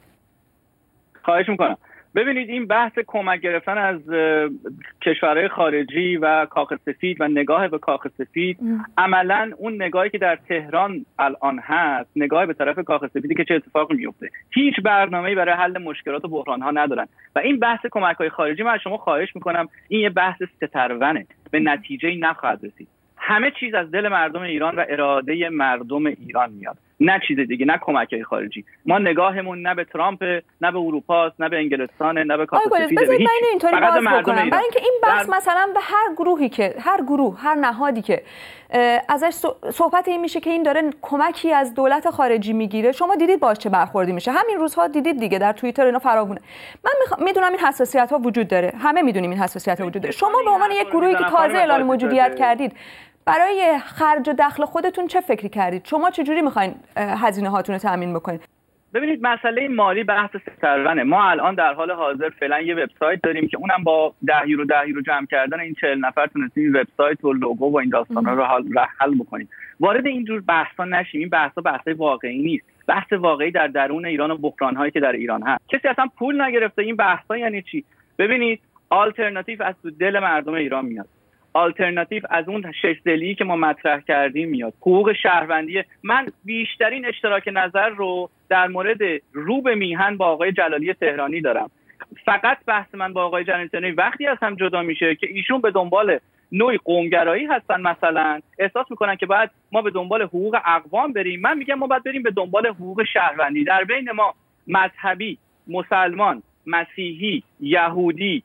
خواهش میکنم. ببینید این بحث کمک گرفتن از کشورهای خارجی و کاخ سفید و نگاه به کاخ سفید عملا اون نگاهی که در تهران الان هست، نگاه به طرف کاخ سفیدی که چه اتفاقی میفته، هیچ برنامه‌ای برای حل مشکلات و بحران‌ها ندارن. و این بحث کمک‌های خارجی من از شما خواهش میکنم، این یه بحث سترونه، به نتیجه‌ای نخواهد رسید. همه چیز از دل مردم ایران و اراده مردم ایران میاد، نه چیز دیگه، نه کمک‌های خارجی. ما نگاهمون نه به ترامپ، نه به اروپا، نه به انگلستان، نه به کاخ سفید. بذارید من اینطوری باز بکنم، برای اینکه این بحث مثلا به هر گروهی که هر نهادی که ازش صحبت این میشه که این داره کمکی از دولت خارجی میگیره، شما دیدید باش چه برخوردی میشه. همین روزها دیدید دیگه، در توییتر اینا فراوونه. من میدونم این حساسیت‌ها وجود داره، همه میدونیم این حساسیت‌ها وجود داره. شما به عنوان یک گروهی که تازه اعلان موجودیت کردید، برای خرج و دخل خودتون چه فکری کردید؟ شما چجوری میخواین هزینه هاتون رو تامین بکنید؟ ببینید مسئله مالی بحث سترونه. ما الان در حال حاضر فعلا یه وبسایت داریم که اونم با 10 یورو جمع کردن این 40 نفر تونستیم این وبسایت و لوگو و این داستانا رو حل بکنیم. وارد اینجور بحثا نشیم. این بحثا واقعی نیست. بحث واقعی در درون ایران و بحران‌هایی که در ایران هست. کسی اصلا پول نگرفته. این بحثا یعنی چی؟ ببینید آلترناتیو از دل مردم ایران میاد. آلترناتیو از اون شش‌دلی که ما مطرح کردیم میاد. حقوق شهروندی. من بیشترین اشتراک نظر رو در مورد رو به میهن با آقای جلالی تهرانی دارم. فقط بحث من با آقای جلالی تهرانی وقتی از هم جدا میشه که ایشون به دنبال نوعی قومگرایی هستن، مثلا احساس میکنن که باید ما به دنبال حقوق اقوام بریم. من میگم ما باید بریم به دنبال حقوق شهروندی. در بین ما مذهبی، مسلمان، مسیحی، یهودی،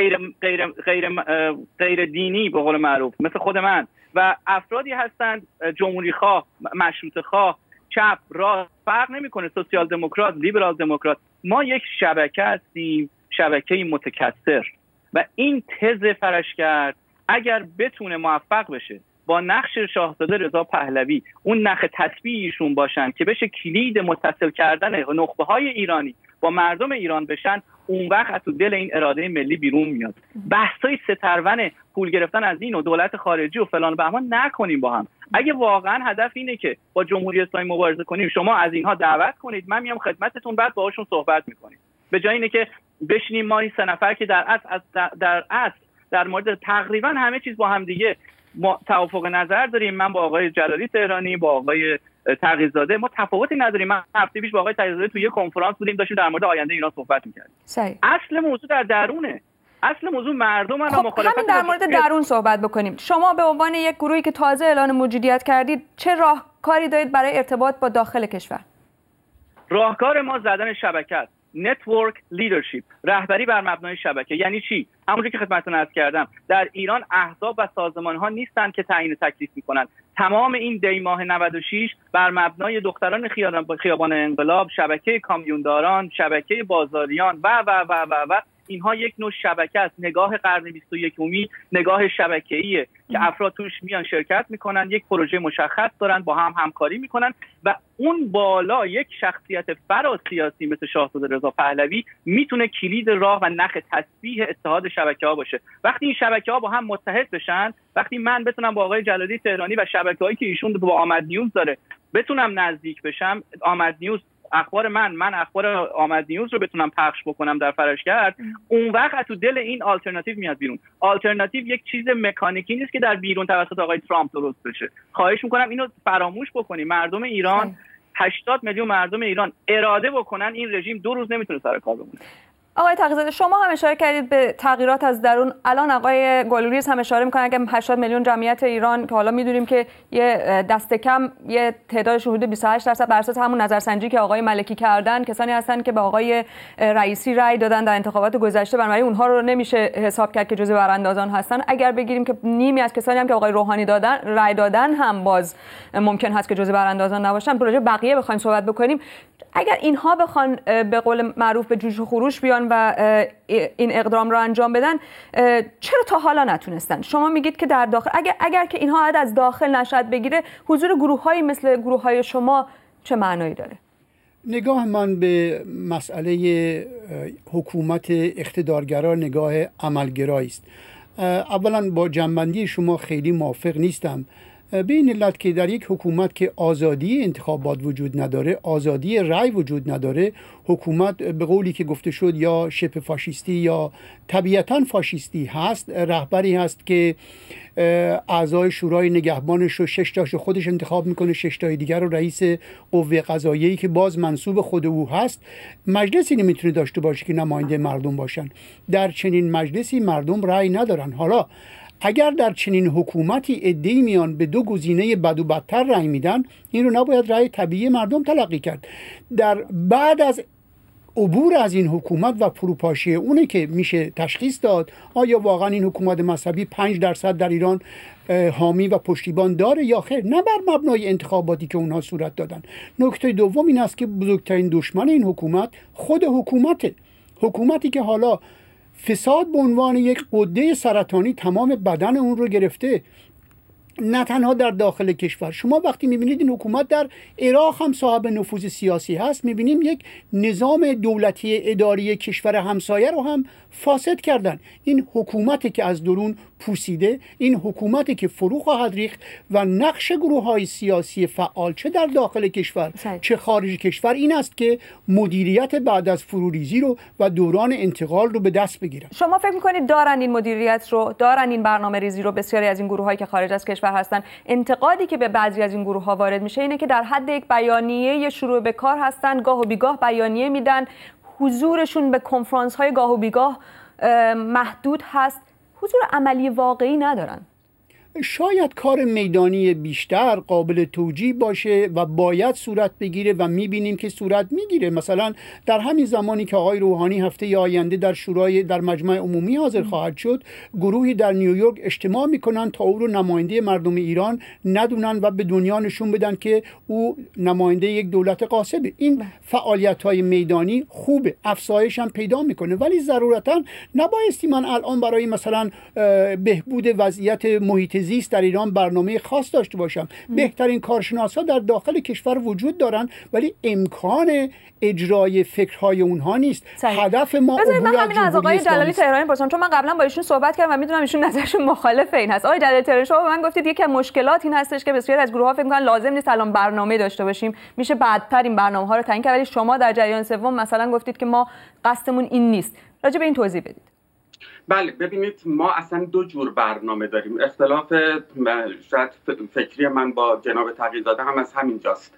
غیر دینی به قول معروف مثل خود من و افرادی هستند جمهوری خواه، مشروطه خواه، چپ، راست، فرق نمیکنه، سوسیال دموکرات، لیبرال دموکرات. ما یک شبکه هستیم، شبکه متکثر. و این تز فرشگرد اگر بتونه موفق بشه با نقش شاهزاده رضا پهلوی، اون نخ تسبیحشون باشن که بشه کلید متصل کردن نخبه‌های ایرانی با مردم ایران بشن، اون وقت از تو دل این اراده ملی بیرون میاد. بحثای سترون پول گرفتن از این و دولت خارجی و فلان و بهمان نکنیم با هم. اگه واقعا هدف اینه که با جمهوری اسلامی مبارزه کنیم، شما از اینها دعوت کنید، من میام خدمتتون، بعد باهاشون صحبت میکنیم. به جای اینه که بشینیم ما این سه نفر که در اصل در مورد تقریبا همه چیز با هم دیگه ما توافق نظر داریم. من با آقای جلالی تهرانی، با آقای تقی‌زاده ما تفاوتی نداریم. من هفته پیش با آقای تقی‌زاده توی یه کنفرانس بودیم، داشتیم در مورد آینده ایران صحبت می‌کردیم. اصل موضوع در درونه. اصل موضوع مردم رو مخالفت. همین در مورد درون صحبت بکنیم. شما به عنوان یک گروهی که تازه اعلان موجودیت کردید، چه راهکاری دارید برای ارتباط با داخل کشور؟ راهکار ما زدن شبکه است. نتورک لیدرشپ، رهبری بر مبنای شبکه. یعنی چی؟ همونجوری که خدمتتون عرض کردم، در ایران احزاب و سازمان‌ها نیستن که تعیین تکلیف میکنن. تمام این دی ماه 96 بر مبنای دختران خیابان انقلاب، شبکه کامیونداران، شبکه بازاریان و و و و و اینها یک نوع شبکه است. نگاه قرن 21 نگاه شبکه‌ایه که افراد توش میان شرکت میکنن، یک پروژه مشخص دارن، با هم همکاری میکنن و اون بالا یک شخصیت فراسیاسی مثل شاهزاده رضا پهلوی میتونه کلید راه و نخ تسبیح اتحاد شبکه‌ها باشه. وقتی این شبکه‌ها با هم متحد بشن، وقتی من بتونم با آقای جلالی تهرانی و شبکه‌هایی که ایشون با آمد نیوز داره بتونم نزدیک بشم، آمد نیوز اخبار من اخبار آمد نیوز رو بتونم پخش بکنم در فرشگرد، اون وقت تو دل این آلترناتیو میاد بیرون. آلترناتیو یک چیز مکانیکی نیست که در بیرون توسط آقای ترامپ درست بشه. خواهش میکنم اینو فراموش بکنیم. مردم ایران 80 میلیون مردم ایران اراده بکنن، این رژیم 2 روز نمیتونه سر کار بمونه. آقای تقی‌زاده، شما هم اشاره کردید به تغییرات از درون. الان آقای گلوریز هم اشاره میکنن اگه 80 میلیون جمعیت ایران که حالا میدونیم که یه دست کم یه تعدادش حدود 28% بر اساس همون نظرسنجی که آقای ملکی کردن کسانی هستن که به آقای رئیسی رأی دادن در انتخابات گذشته، بنابراین اونها رو نمیشه حساب کرد که جزو براندازان هستن. اگر بگیریم که نیمی از کسانی هم که آقای روحانی رأی دادن هم باز ممکن هست که جزو براندازان نباشن. پروژه بقیه بخوایم صحبت بکنیم، اگر اینها بخوان به قول معروف به جوش و خروش بیان و این اقدام را انجام بدن، چرا تا حالا نتونستن؟ شما میگید که در داخل اگر که اینها عاد از داخل نشأت بگیره، حضور گروه‌هایی مثل گروه‌های شما چه معنایی داره؟ نگاه من به مسئله حکومت اقتدارگرا نگاه عملگرایی است. اولا با جنبندی شما خیلی موافق نیستم، به این علت که در یک حکومت که آزادی انتخابات وجود نداره، آزادی رأی وجود نداره، حکومت به قولی که گفته شد یا شبه فاشیستی یا طبیعتاً فاشیستی هست. رهبری هست که اعضای شورای نگهبانش رو 6 تاشو خودش انتخاب میکنه، 6 تای دیگر رو رئیس قوه قضاییه‌ای که باز منصوب خود او هست. مجلسی نمیتونه داشته باشه که نماینده مردم باشن. در چنین مجلسی مردم رأی ندارن. حالا اگر در چنین حکومتی عده‌ای میان به 2 گزینه بد و بدتر رأی میدن، این رو نباید رأی طبیعی مردم تلقی کرد. در بعد از عبور از این حکومت و فروپاشی اونه که میشه تشخیص داد آیا واقعا این حکومت مذهبی 5% در ایران حامی و پشتیبان داره یا خیر، نه بر مبنای انتخاباتی که اونها صورت دادن. نکته دوم این است که بزرگترین دشمن این حکومت خود حکومتی که حالا فساد به عنوان یک غده سرطانی تمام بدن اون رو گرفته، نه تنها در داخل کشور. شما وقتی میبینید این حکومت در عراق هم صاحب نفوذ سیاسی هست، میبینیم یک نظام دولتی اداری کشور همسایه رو هم فاسد کردن. این حکومتی که از درون پوسیده، این حکومتی که فرو خواهد ریخت و نقش گروه‌های سیاسی فعال چه در داخل کشور چه خارج کشور این است که مدیریت بعد از فروریزی رو و دوران انتقال رو به دست بگیرن. شما فکر می‌کنید دارن این مدیریت رو، دارن این برنامه‌ریزی رو؟ بسیاری از این گروه‌هایی که خارج از کشور هستن، انتقادی که به بعضی از این گروه‌ها وارد میشه اینه که در حد یک بیانیه شروع به کار هستن، گاه و بیگاه بیانیه میدن، حضورشون به کنفرانس‌های گاه و بیگاه محدود هست، حضور عملی واقعی ندارن. شاید کار میدانی بیشتر قابل توجیه باشه و باید صورت بگیره و میبینیم که صورت میگیره. مثلا در همین زمانی که آقای روحانی هفته آینده در مجمع عمومی حاضر خواهد شد، گروهی در نیویورک اجتماع میکنن تا او رو نماینده مردم ایران ندونن و به دنیا نشون بدن که او نماینده یک دولت غاصبه. این فعالیت‌های میدانی خوبه، افزایش هم پیدا میکنه، ولی ضرورتاً نبایستی من الان برای مثلا بهبود وضعیت محیط زیست در ایران برنامه خاص داشته باشم. بهترین کارشناسا در داخل کشور وجود دارن، ولی امکان اجرای فکرهای اونها نیست. هدف ما بذارید من همین از آقای جلالی تهرانی پرسیدم، چون من قبلا با ایشون صحبت کردم و میدونم ایشون نظرشون مخالف این هست. آقای جلالی تهرانی شما به من گفتید یکی از مشکلات این هستش که بسیاری از گروه‌ها فکر می‌کنن لازم نیست الان برنامه داشته باشیم، میشه بعدتر این برنامه‌ها رو تعیین کرد، ولی شما در جریان سوم مثلا گفتید که ما قصدمون این نیست. راجع به این توضیح بدید. بله، ببینید ما اصلا 2 جور برنامه داریم. اختلاف شاید فکری من با جناب تقی‌زاده هم از همین جاست.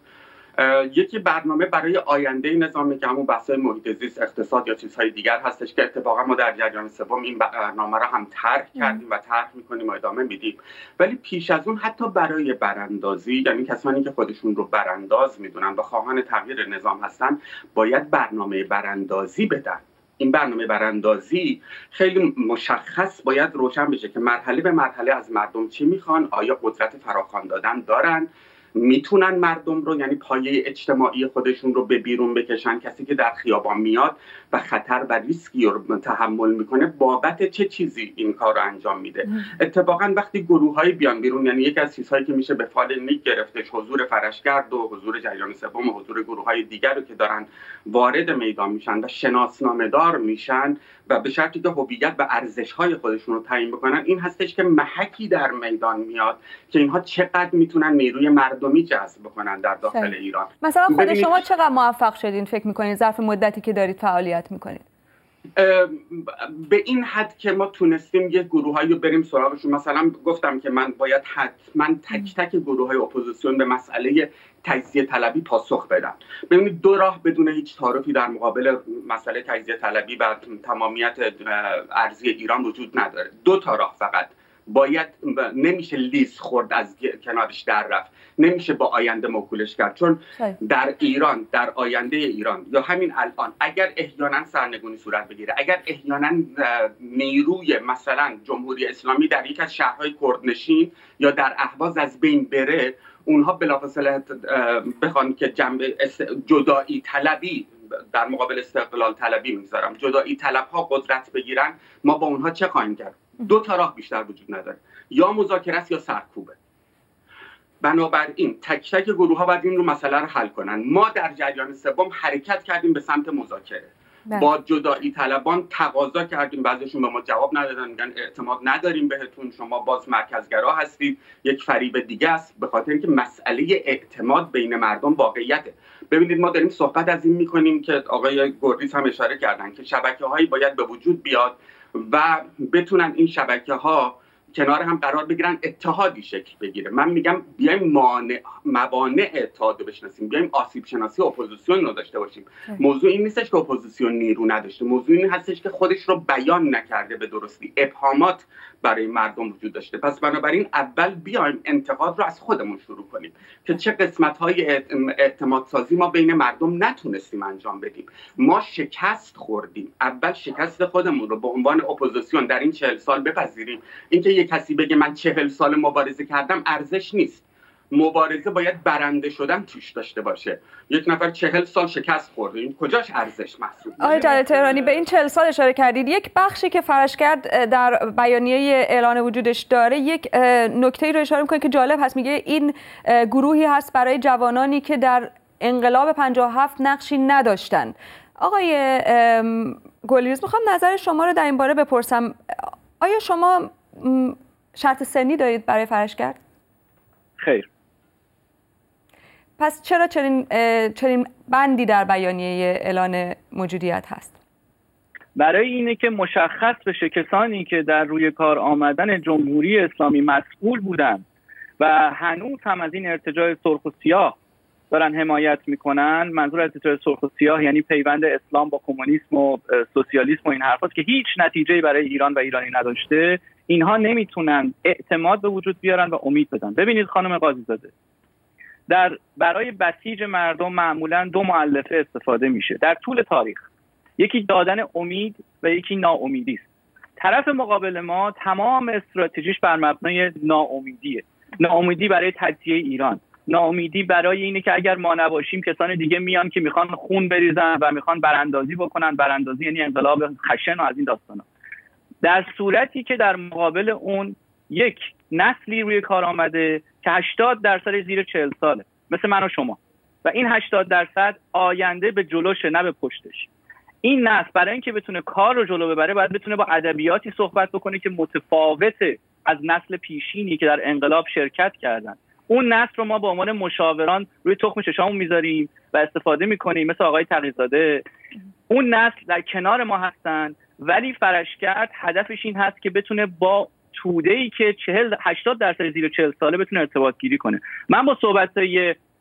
یکی برنامه برای آینده نظامی که همون بحث‌های محیط زیست، اقتصاد یا چیزهای دیگر هستش که اتفاقا ما در جریان سوم این برنامه را هم طرح کردیم و طرح می‌کنیم و ادامه میدیم. ولی پیش از اون حتی برای براندازی، یعنی کسانی که خودشون رو برانداز میدونن و خواهان تغییر نظام هستن، باید برنامه براندازی بدن. این برنامه براندازی خیلی مشخص باید روشن بشه که مرحله به مرحله از مردم چی میخوان، آیا قدرت فراخوان دادن دارن، میتونن مردم رو، یعنی پایه اجتماعی خودشون رو به بیرون بکشن. کسی که در خیابان میاد و خطر و ریسکی رو تحمل میکنه بابت چه چیزی این کار رو انجام میده. اتفاقا وقتی گروه‌های بیان بیرون، یعنی یکی از چیزهایی که میشه به فال نیک گرفتش حضور فرشگرد و حضور جریان سوم و حضور گروه‌های دیگر رو که دارن وارد میدان میشن و شناسنامه‌دار میشن و به شرطی که هویت و ارزش‌های خودشون رو تعیین بکنن، این هستش که محکی در میدان میاد که اینها چقدر میتونن نیروی مردمی جذب بکنن در داخل ایران. مثلا خود شما چقدر موفق شدین فکر میکنید ظرف مدتی که دارید فعالیت میکنید؟ به این حد که ما تونستیم یک گروهایی رو بریم سراغشون. مثلا گفتم که من باید حتما تک تک گروه‌های اپوزیسیون به مسئله تجزیه طلبی پاسخ بدن. ببینید دو راه بدون هیچ تعارفی در مقابل مسئله تجزیه طلبی و تمامیت ارضی ایران وجود نداره. دو تا راه فقط. باید نمیشه لیز خورد از کنارش در رفت، نمیشه با آینده موکولش کرد، چون در ایران، در آینده ایران یا همین الان اگر احیانا سرنگونی صورت بگیره، اگر احیانا نیروی مثلا جمهوری اسلامی در یک از شهرهای کردنشین یا در اهواز از بین بره، اونها بلافاصله بخوان که جنبه جدایی طلبی در مقابل استقلال طلبی میذارم، جدایی طلب ها قدرت بگیرن، ما با اونها چه خواهیم کرد؟ دو تا راه بیشتر وجود نداره، یا مذاکره است یا سرکوبه. بنابراین تک تک گروه ها باید این رو مسئله رو حل کنن. ما در جریان سوم حرکت کردیم به سمت مذاکره. با جدایی طلبان تقاضا کردیم، بعضیشون به ما جواب ندادن، میگن اعتماد نداریم بهتون، شما باز مرکزگرا هستید، یک فریب دیگه است، به خاطر اینکه مسئله اعتماد بین مردم واقعیته. ببینید ما داریم صحبت از این میکنیم که آقای گردیس هم اشاره کردن که شبکه‌هایی باید به وجود بیاد و بتونن این شبکه‌ها کنار هم قرار بگیرن، اتحادی شکل بگیره. من میگم بیایم موانع اتحاد رو بشناسیم، بیایم آسیب شناسی اپوزیسیون رو داشته باشیم. موضوع این نیستش که اپوزیسیون نیرو نداشته، موضوع این هستش که خودش رو بیان نکرده به درستی، ابهامات برای مردم وجود داشته. پس بنابراین اول بیایم انتقاد رو از خودمون شروع کنیم که چه قسمت‌های اعتماد سازی ما بین مردم نتونستیم انجام بدیم. ما شکست خوردیم، اول شکست خودمون رو به عنوان اپوزیسیون در این 40 سال بپذیریم. اینکه یک کسی بگه من 40 سال مبارزه کردم ارزش نیست. مبارزه باید برنده شدن توش داشته باشه. یک نفر 40 سال شکست خورده، این کجاش ارزش محسوب میشه؟ آقای جلال تهرانی به این 40 سال اشاره کردید. یک بخشی که فرشگرد در بیانیه اعلان وجودش داره، یک نکته‌ای رو اشاره می‌کنه که جالب هست. میگه این گروهی هست برای جوانانی که در انقلاب 57 نقشی نداشتن. آقای گلیوس، می‌خوام نظر شما رو در این باره بپرسم. آیا شما شرط سنی دارید برای فرشگرد؟ خیر. پس چرا چنین بندی در بیانیه اعلان موجودیت هست؟ برای اینه که مشخص بشه کسانی که در روی کار آمدن جمهوری اسلامی مسئول بودن و هنوز هم از این ارتجاع سرخ و سیاه دارن حمایت میکنن. منظور از ارتجاع سرخ و سیاه یعنی پیوند اسلام با کمونیسم و سوسیالیسم و این حرفاست که هیچ نتیجه‌ای برای ایران و ایرانی نداشته. اینها نمیتونن اعتماد به وجود بیارن و امید بدن. ببینید خانم قاضی‌زاده، برای بسیج مردم معمولا دو مؤلفه استفاده میشه در طول تاریخ. یکی دادن امید و یکی ناامیدی است. طرف مقابل ما تمام استراتژیش بر مبنای ناامیدیه. ناامیدی برای تجزیه ایران، ناامیدی برای اینه که اگر ما نباشیم کسان دیگه میان که میخوان خون بریزن و میخوان براندازی بکنن. براندازی یعنی انقلاب خشن و از این داستانا. در صورتی که در مقابل اون یک نسلی روی کار آمده که 80% زیر 40 ساله، مثل من و شما، و این 80% آینده به جلوشه نه به پشتش. این نسل برای اینکه بتونه کار رو جلو ببره باید بتونه با ادبیاتی صحبت بکنه که متفاوته از نسل پیشینی که در انقلاب شرکت کردن. اون نسل رو ما به عنوان مشاوران روی تخم چشامون میذاریم و استفاده میکنیم، مثل آقای تقی‌زاده. اون نسل در کنار ما هستن، ولی فرشگرد هدفش این هست که بتونه با توده‌ای که 80% زیر 40 ساله بتونه ارتباط گیری کنه. من با صحبت‌های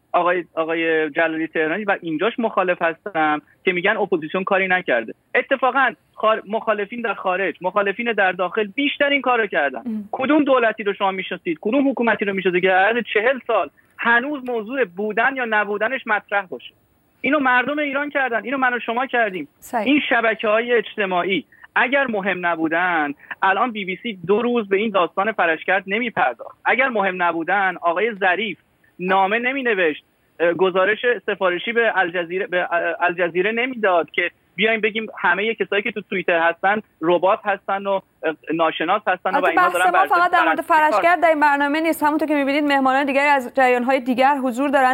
آقای جلالی تهرانی و اینجاش مخالف هستم که میگن اپوزیسیون کاری نکرده. اتفاقا مخالفین در خارج، مخالفین در داخل بیشتر این کارو کردن. کدوم دولتی رو شما میشناسید؟ کدوم حکومتی رو میشناسید که در 40 سال هنوز موضوع بودن یا نبودنش مطرح باشه؟ اینو مردم ایران کردن، اینو من و شما کردیم. این شبکه‌های اجتماعی اگر مهم نبودن الان BBC 2 روز به این داستان فرشگرد نمیپرداخت. اگر مهم نبودن آقای ظریف نامه نمینوشت، گزارش سفارشی به الجزیره نمیداد که بیایم بگیم همه کسایی که تو توییتر هستن ربات هستن و ناشناس هستن و اینا دارن. ما فقط در مورد فرشگرد در این برنامه نیست، همونطور که می‌بینید مهمانان دیگری از جریان‌های دیگر حضور دارن.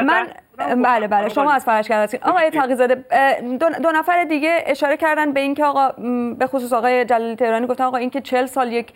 بله شما از فرشگرد هستید. آقای تقی‌زاده، دو نفر دیگه اشاره کردن به اینکه آقا، به خصوص آقای جلالی تهرانی گفتن آقا اینکه 40 سال یک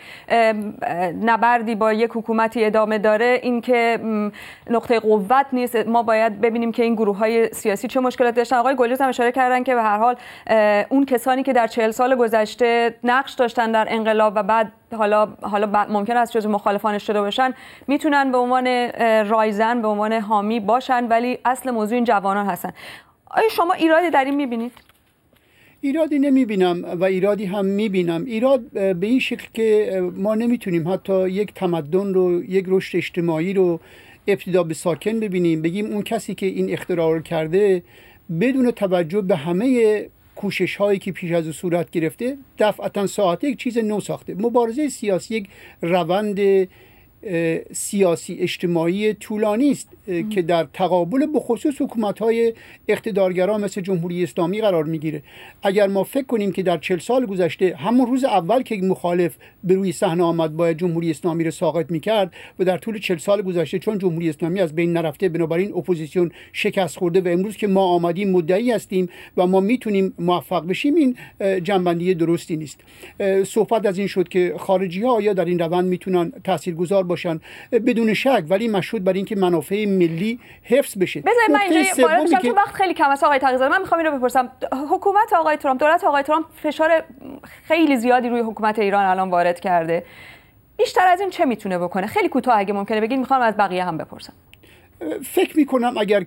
نبردی با یک حکومتی ادامه داره، اینکه نقطه قوت نیست، ما باید ببینیم که این گروه‌های سیاسی چه مشکلاتی داشتن. آقای گلیوس هم اشاره کردن که به هر حال اون کسانی که در 40 سال گذشته نقش داشتن در انقلاب و بعد حالا ممکن است جزو مخالفانش شده باشن، میتونن به عنوان رایزن، به عنوان حامی باشن، ولی اصل موضوع این جوانان هستن. آیا شما ایرادی در این میبینید؟ ایرادی نمیبینم و ایرادی هم میبینم. ایراد به این شکل که ما نمیتونیم حتی یک تمدن رو، یک رشد اجتماعی رو ابتدا به ساکن ببینیم، بگیم اون کسی که این اختراع رو کرده بدون توجه به همه کوشش هایی که پیش از او صورت گرفته دفعتا ساعته یک چیز نو ساخته. مبارزه سیاسی یک روند سیاسی اجتماعی طولانی است که در تقابل بخصوص حکومت‌های اقتدارگرا مثل جمهوری اسلامی قرار میگیره. اگر ما فکر کنیم که در 40 سال گذشته همون روز اول که مخالف به روی صحنه آمد باید جمهوری اسلامی رو ساقط میکرد و در طول 40 سال گذشته چون جمهوری اسلامی از بین نرفته بنابراین اپوزیسیون شکست خورده و امروز که ما آمدیم مدعی هستیم و ما میتونیم موفق بشیم، این جنبندی درستی نیست. صحبت از این شد که خارجی‌ها آیا در این روند میتونن تاثیرگذار باشن؟ بدون شک، ولی مشروط بر اینکه منافع ملی حفظ بشه. بذارید من اینجا وارد بشم چون وقت خیلی کم است. آقای تقی‌زاده، من میخوام اینو بپرسم، حکومت آقای ترامپ، دولت آقای ترامپ فشار خیلی زیادی روی حکومت ایران الان وارد کرده. بیشتر از این چه میتونه بکنه؟ خیلی کوتاه اگه ممکنه بگید، میخوام از بقیه هم بپرسم. فکر میکنم اگر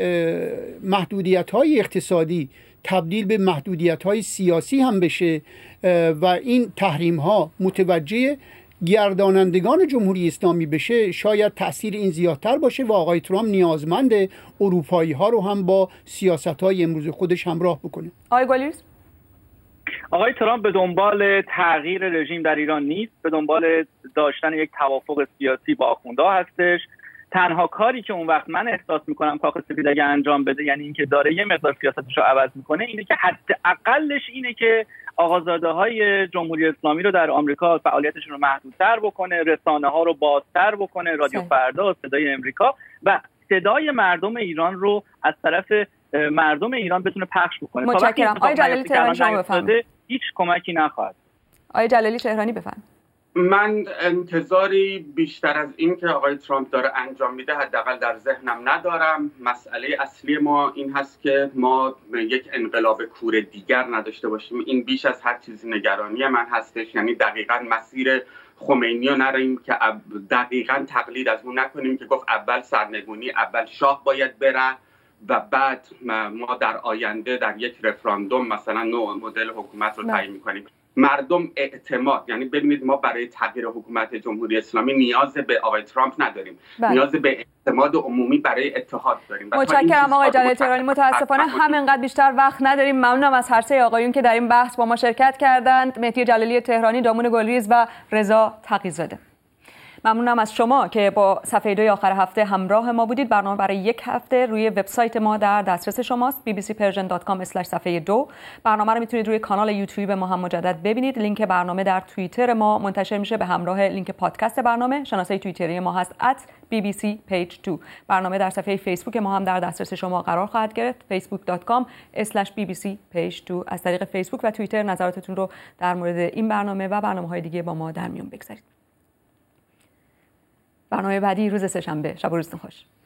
که محدودیت‌های اقتصادی تبدیل به محدودیت‌های سیاسی هم بشه و این تحریم‌ها متوجه گردانندگان جمهوری اسلامی بشه، شاید تأثیر این زیادتر باشه و آقای ترامپ نیازمند اروپایی ها رو هم با سیاست های امروز خودش همراه بکنه. آقای گلیوس؟ آقای ترامپ به دنبال تغییر رژیم در ایران نیست، به دنبال داشتن یک توافق سیاسی با آخوندها هستش. تنها کاری که اون وقت من احساس میکنم کاخ سفید اگه انجام بده، یعنی اینکه داره یه مقدار سیاستش رو عوض میکنه، اینه که حداقلش اینه که آقازاده‌های جمهوری اسلامی رو در آمریکا فعالیتشون رو محدودتر بکنه، رسانه‌ها رو بازتر بکنه، رادیو فردا، صدای امریکا و صدای مردم ایران رو از طرف مردم ایران بتونه پخش بکنه. متشکرم. آقای جلالی تهرانی شما بفرمایید. هیچ کمکی نخواهد. آقای جلالی تهرانی بفرمایید. من انتظاری بیشتر از این که آقای ترامپ داره انجام میده حداقل در ذهنم ندارم. مسئله اصلی ما این هست که ما یک انقلاب کور دیگر نداشته باشیم. این بیش از هر چیزی نگرانی من هستش. یعنی دقیقاً مسیر خمینی رو نریم که دقیقاً تقلید از اون نکنیم که گفت اول سرنگونی، اول شاه باید بره و بعد ما در آینده در یک رفراندوم مثلا نوع مدل حکومت رو تعیین می‌کنیم. مردم اعتماد، یعنی ببینید ما برای تغییر حکومت جمهوری اسلامی نیاز به آقای ترامپ نداریم، نیاز به اعتماد عمومی برای اتحاد داریم. متشکرم آقای جلالی تهرانی. متاسفانه همینقدر بیشتر وقت نداریم. ممنونم از هر سه آقایون که در این بحث با ما شرکت کردند، مهدی جلالی تهرانی، دامون گلریز و رضا تقی‌زاده. ممنونم از شما که با صفحه 2 آخر هفته همراه ما بودید. برنامه برای یک هفته روی وبسایت ما در دسترس شماست، bbcpersian.com/صفحه 2. برنامه رو میتونید روی کانال یوتیوب ما هم مجدد ببینید. لینک برنامه در توییتر ما منتشر میشه به همراه لینک پادکست برنامه. شناسه توییتری ما هست @bbcpage2. برنامه در صفحه فیسبوک ما هم در دسترس شما قرار خواهد گرفت، facebook.com/bbcpage2. از طریق فیسبوک و توییتر نظراتتون رو در مورد این برنامه و برنامه‌های دیگه با ما در میون بگذارید. برنامه بعدی روز سه‌شنبه. شب و روزتون خوش.